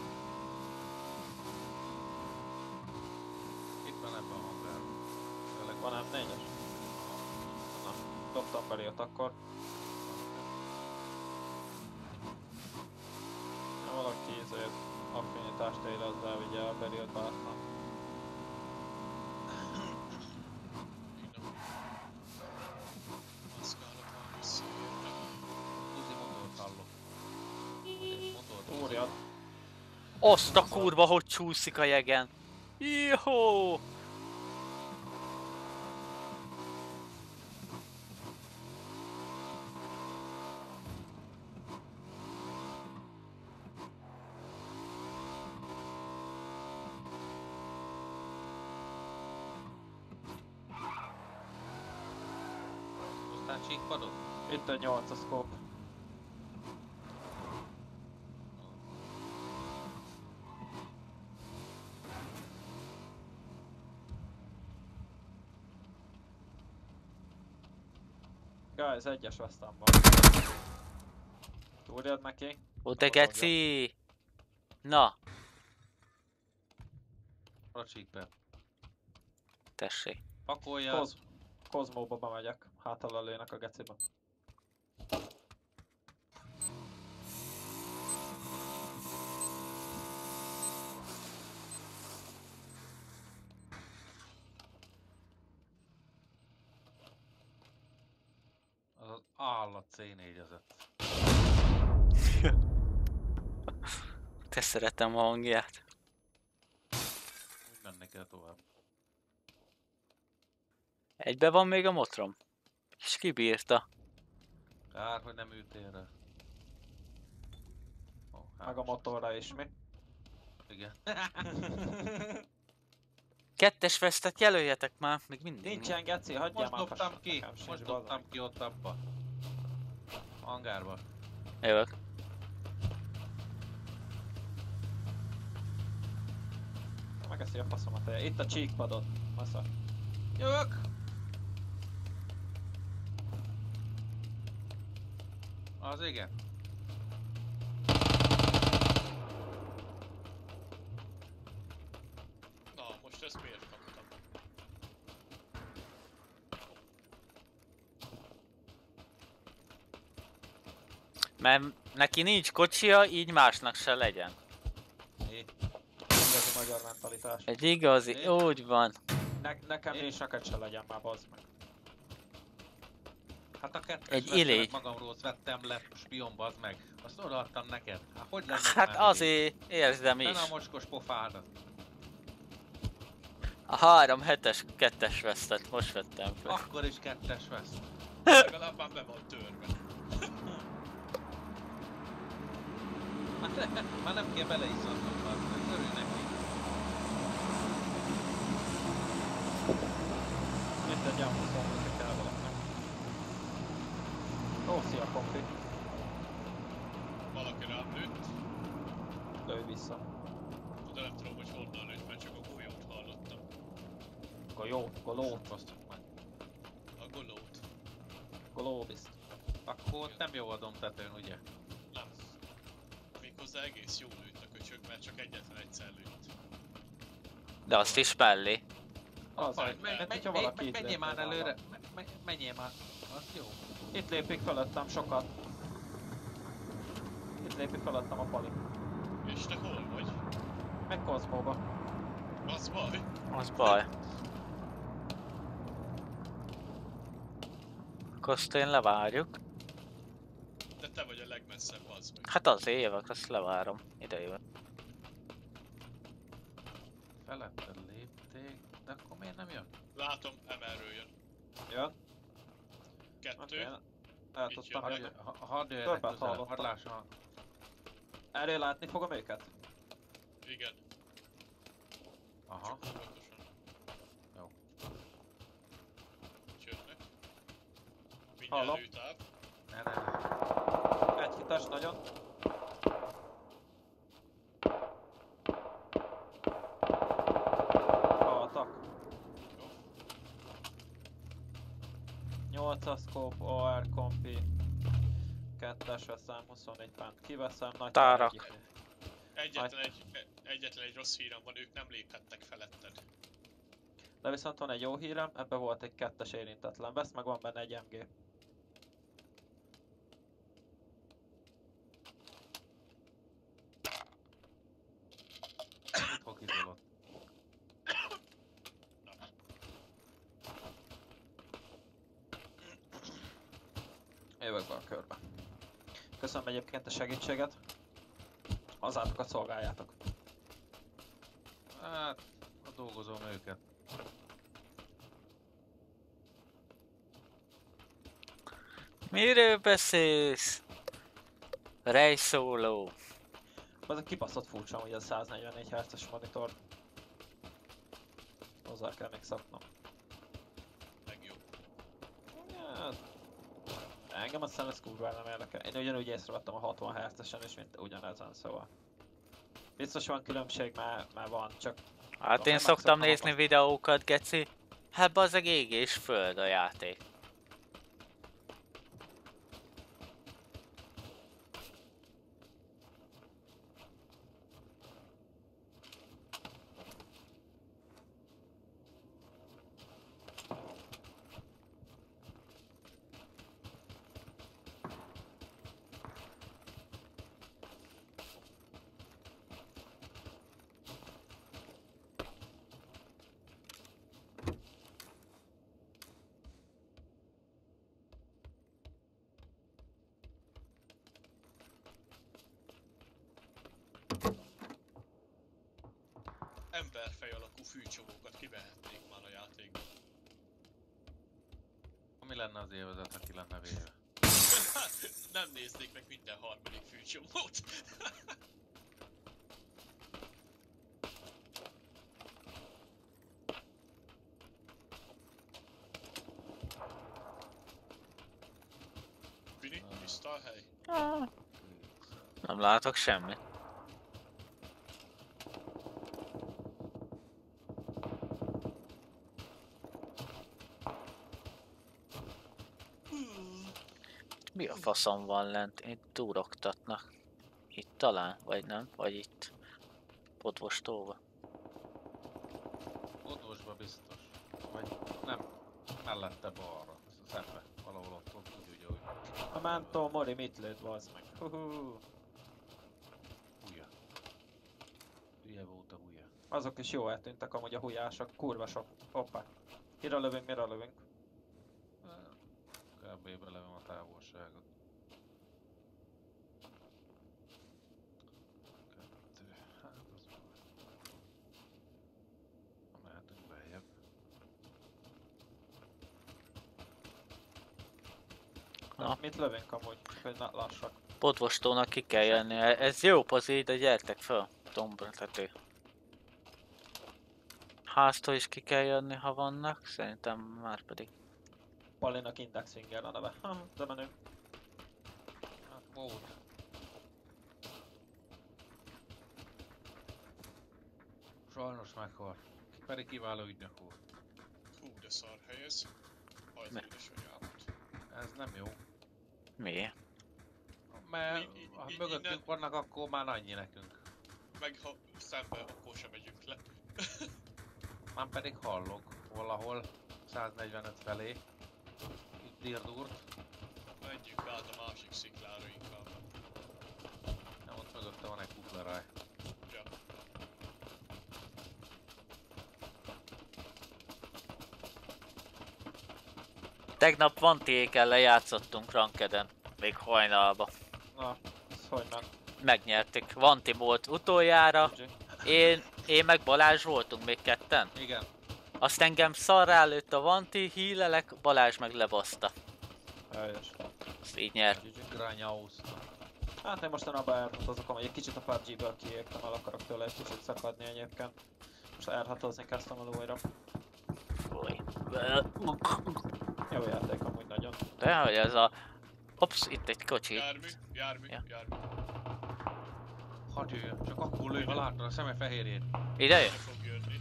Itt van ebben a hangárban. Főleg Van nem négyes? Na, dobtam bariot akkor. Ha valaki ezért affinitást érez, de vigye a bariot bátran. Maszkálok valami szélre. Uzi montort hallok. Uzi montort. Úrjad! Azt a kurva, hogy csúszik a jegen. Jó! Aztán csíkpadot? Itt egy nyolcas scope. Guys, egyes vesztem van. Túljad neki. Ó, de geci! Na, A csíkbe. tessék. Pakolja. Koz Kozmóba bemegyek. Hátal lelőnek a gecibe. Az állat cé négyezett. Te szeretem a hangját. Úgy menni kell tovább. Egybe van még a motrom. És kibírta. Kár, hogy nem ültél rá. Ó, Meg a motorra is, mi? Igen. Kettes vesztet jelöljetek már, még mindig. Nincsen geci, hagyjál Most már dobtam fasságot, ki, nekem sincs, most bazd dobtam meg. ki ott abba. Hangárba. Jövök. Megeszi a faszomat, itt a csíkpadon. Masza. Jövök! Az igen. Na, most ezt miért kaptam? Mert neki nincs kocsia, így másnak se legyen. É. Igazi magyar mentalitás. Egy igazi, É. úgy van. Ne nekem É. is neked se legyen már, bazd meg. Hát a kettes Egy vesztelet ilégy. magamról vettem le, spionba az meg. Azt odaadtam neked. Hát hogy lennék Hát már azért érzem ilégy? is. Fenn a mocskos pofádat. A három hetes kettes vesztet most vettem fel. Akkor is kettes vesz. Legalább már be van törve. Hát már nem kell beleizzadnom már. Örülj neki. Mindegy, elhúzom, hogy kell valakinek. Ó, szia, kompi. Valaki rám lőtt, Lőj vissza. de nem tudom, hogy honnan lőtt, mert csak a golyót hallottam. Golyót, golót, Basztok meg. A golót. golóbiszt. Akkor ott nem jó adom tetőn, ugye? Nem. Méghozzá egész jól lőtt a köcsög, mert csak egyetlen egyszer lőtt. De azt is mellé. Az, Menj, mert menj, hogyha menj, valaki itt menjél lép már volna. előre. Menj- Menjél már. Az jó. Itt lépik fölöttem sokat. Itt lépik fölöttem a pali. És te hol vagy? Meg Kozmóba. Az baj. Az baj. Akkor azt én levárjuk. De te vagy a legmesszebb, az meg. Hát azért jövök, azt levárom. Ide jövök. Feletted lépték, de akkor miért nem jön? Látom, emelről jön. Jön. Kettő. Oké. El tudtam Hadd jönni. jö- ha- hadd jöjjenek Többet közelebb, hallottam. hadd lássam. Erről látni fogom őket? Igen. Aha. Pontosan. Jó. Jönnek. Hallom. Mindjárt lőtáv. Ne, ne, ne. Egy hites nagyon. Haltak. nyolcas scope, o er kompi. Kettes veszem, huszonnégy pánt kiveszem, nagy Tárak. egyik. Egyetlen egy, egyetlen egy rossz hírem van, ők nem léphettek feletted. De viszont van egy jó hírem, ebben volt egy kettes érintetlen vesz, meg van benne egy em gé. Mit fog izolott? Jövök be a körbe. Köszönöm egyébként a segítséget. Hazátokat szolgáljátok. Hát, a dolgozom őket. Miről beszélsz? Rejszóló. Az a kibaszott furcsa, hogy a száznegyvennégy hertzes monitor. Hozzá kell még szoknom. Legjobb. Ja, engem aztán ez kurva nem érdekel. Én ugyanúgy észrevettem a hatvan hertzesen is, mint ugyanezen, szóval. Biztos van különbség, már, már van, csak... Hát én Akkor szoktam megszoktam nézni a- videókat, geci. Hát bazzeg ég és föld a játék. emberfej alakú fűcsomókat kivehetnék már a játékban. Mi lenne az élvezet, ha ki lenne véve? Nem néznék meg minden harmadik fűcsomót. Vini, tiszta a hely? Nem látok semmit. Mi a faszom van lent? Itt durogtatnak. Itt talán? Vagy nem? Vagy itt? Podvostóba? Podvosba biztos. Vagy nem. Mellette balra. Szembe. Valahol ott, ott úgy, úgy, úgy. A Mánto Mori mit lőtt, bazd meg. Huhu. Hülye. Hülye volt a hülye. Azok is jó eltűntek amúgy a hujások, kurva sok. Hoppá. Mire lövünk, mire lövünk? Kb. Belevem a távolságot. Kettő. Hát az van. Ha mehetünk beljebb. Na. Mit lövünk amúgy, hogy na, lassak? Podvostónak ki kell jönni. Ez jó pozi, de gyertek fel. Tombra tető. Háztól is ki kell jönni, ha vannak. Szerintem már pedig. Palinak Index Finger a neve. Ha, de menő. Hát volt. Sajnos meghalt. Pedig kiváló ügynök volt. Hú, de szar hely ez. Hajt Ne. édesanyámat. Ez nem jó. Mi? Mert I- i- ha i- mögöttünk innen- vannak, akkor már annyi nekünk. Meg ha szembe, akkor sem megyünk le. Már pedig hallok valahol száznegyvenöt felé. Itt dirdúrt. Menjünk át a másik sziklára inkább. Nem, ott mögötte van egy kupleráj. Ja. Tegnap Vantiékkel lejátszottunk Rankeden. Még hajnalba. Na, ez hogy ment? Megnyertük. Vanti volt utoljára. gé gé. Én, én meg Balázs voltunk még ketten. Igen. Azt engem szarrá lőtt a Vanti, hílelek, Balázs meg lebaszta. Helyes. Azt így nyert. gé gé. Granyausz. Hát én mostanában elhatozok, hogy egy kicsit a pé u bé gé-ből kiégtem, el akarok tőle egy kicsit szakadni egyébként. Most elhatozni kezdtem el újra. Fúj. Jó játék amúgy nagyon. De hogy ez a... Ops, itt egy kocsi. Jármű, jármű, Ja. jármű. Hadd jöjjön, csak akkor lőj, ha látod a szeme fehérjét. Ide Ne jön? fog jönni.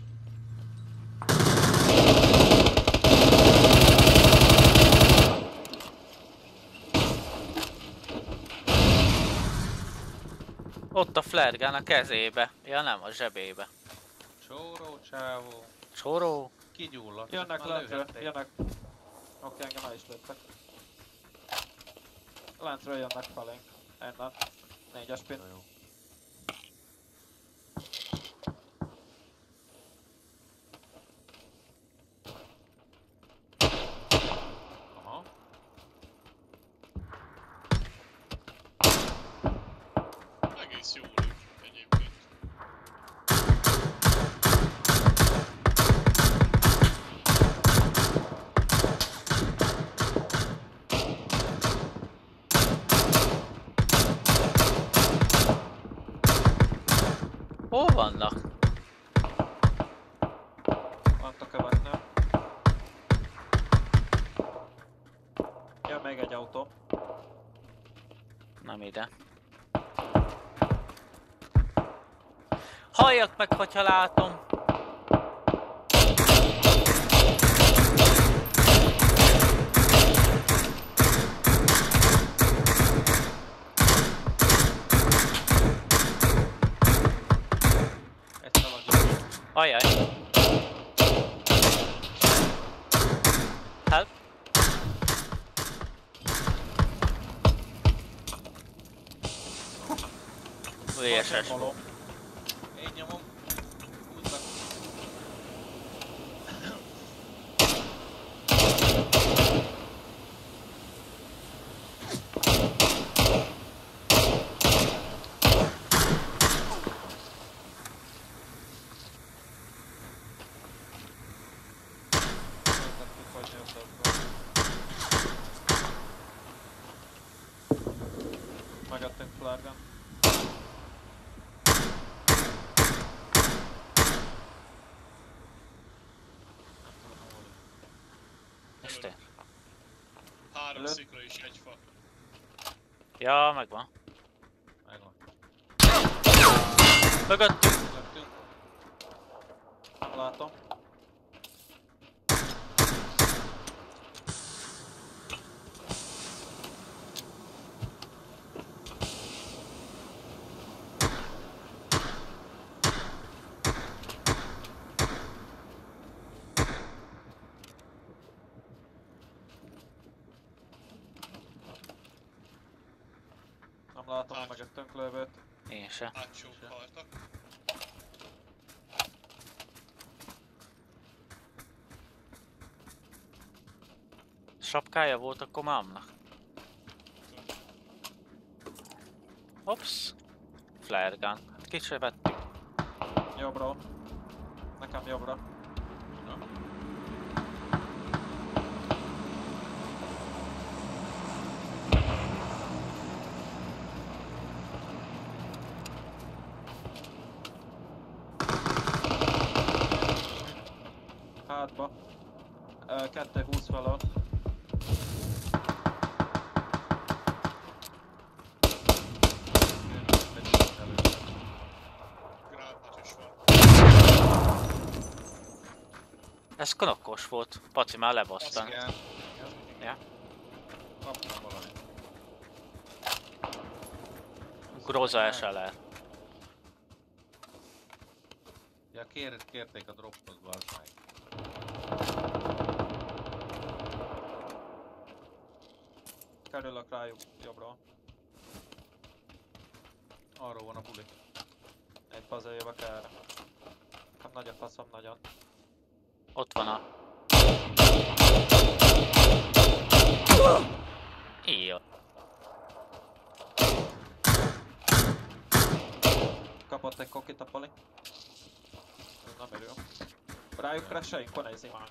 Ott a flare gun a kezébe. Ja nem, a zsebébe. Csóró, csávó. Soró. Kigyulladt. Jönnek már lentről, lőhették. jönnek. Oké, engem el is lőttek. Lentről jönnek felénk. Innen. Négyes pin. Jó. Aha. Egész jó lő egyébként. Hol vannak? Ott a köveknél. Jön még egy autó. Nem ide. Halljak meg, hogyha látom. Egy szaladjon. Ajaj. Help. vé es es. Való. Én nyomom. Húzzak. keresni össze. Megettünk flárgan. Este. Három Előtt. szikla és egy fa. Ja, megvan. Megvan. Mögöttünk. Mögöttünk. Nem látom. Nem látom a Hát. mögöttünk lövőt. Én se. Hátsók haltak. Sapkája volt akkor mámnak. Ops. Flare gun. Hát ki se vettük. Jobbra. Nekem jobbra. Hátba. Ö, kettő húsz felől. Gránát is van. Ez knokkos volt. Paci már Azt lebasztan. Igen. Ja. Kaptam valamit. Groza es el er. Ja, kér, kérték a droppot, bazd meg. Kerülök rájuk jobbra. Arról van a buli. Egy puzzle jövök erre. Hát nagy a faszom, nagyon. Ott van a... Jó. Kapott egy kokit a poli. Ez nem örül. Rájuk crasheljünk, van egy zimán.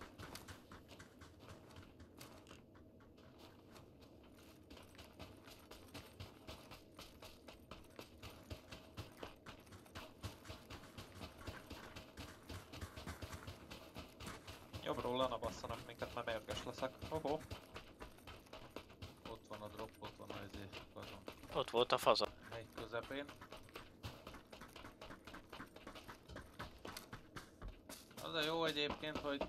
Jobbról lenne basszanak minket, mert mérges leszek. Hoho. Ott van a drop, ott van a izé. Azon. Ott volt a faza. Egy közepén. Az a jó egyébként, hogy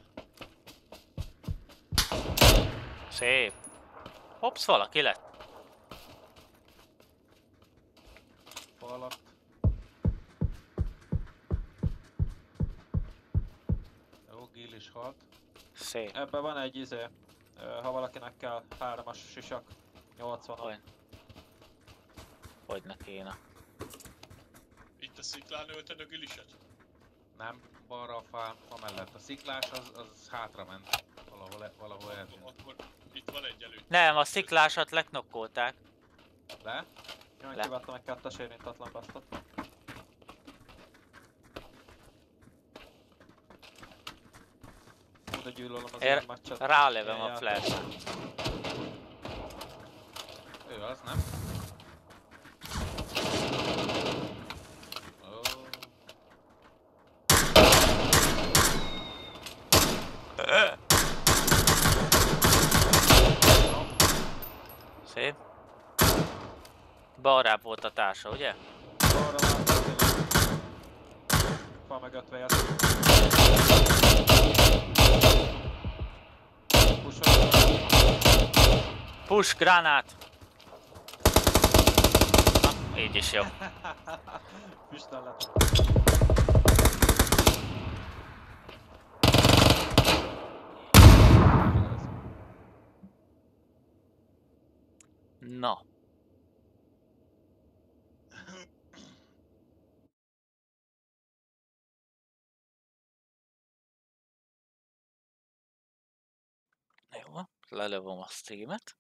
Szép. Hops, valaki lett. fa alatt. Jó, Gil is halt. Szép. Ebben van egy izé. Ö, Ha valakinek kell, hármas sisak. nyolcvan. Olyan. Hogy ne kéne. Itt a sziklán ölted a giliset? Nem, balra a fa, fa mellett. A sziklás az, az hátra ment. Valahol, e- valahol eltűnt. Akkor itt van egy előtt. Nem, a sziklásat leknokkolták. Le? Jön, Le. kivettem egy kettes érintetlen bastot. Hú, de gyűlölöm az Ér- ilyen meccset. Rálövöm Ilyen a flash. Ő az, nem? Ó, Szép. Balrább volt a társa, ugye? Balra látom, tényleg. Fa meg öt vér. Pusolom. Push, granát! Na, így is jó. Füstön lett. Na. Jó, lelövöm a streamet.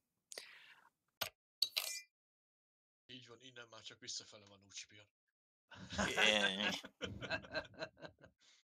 Így van, innen már csak visszafele van úgy spion. Jé.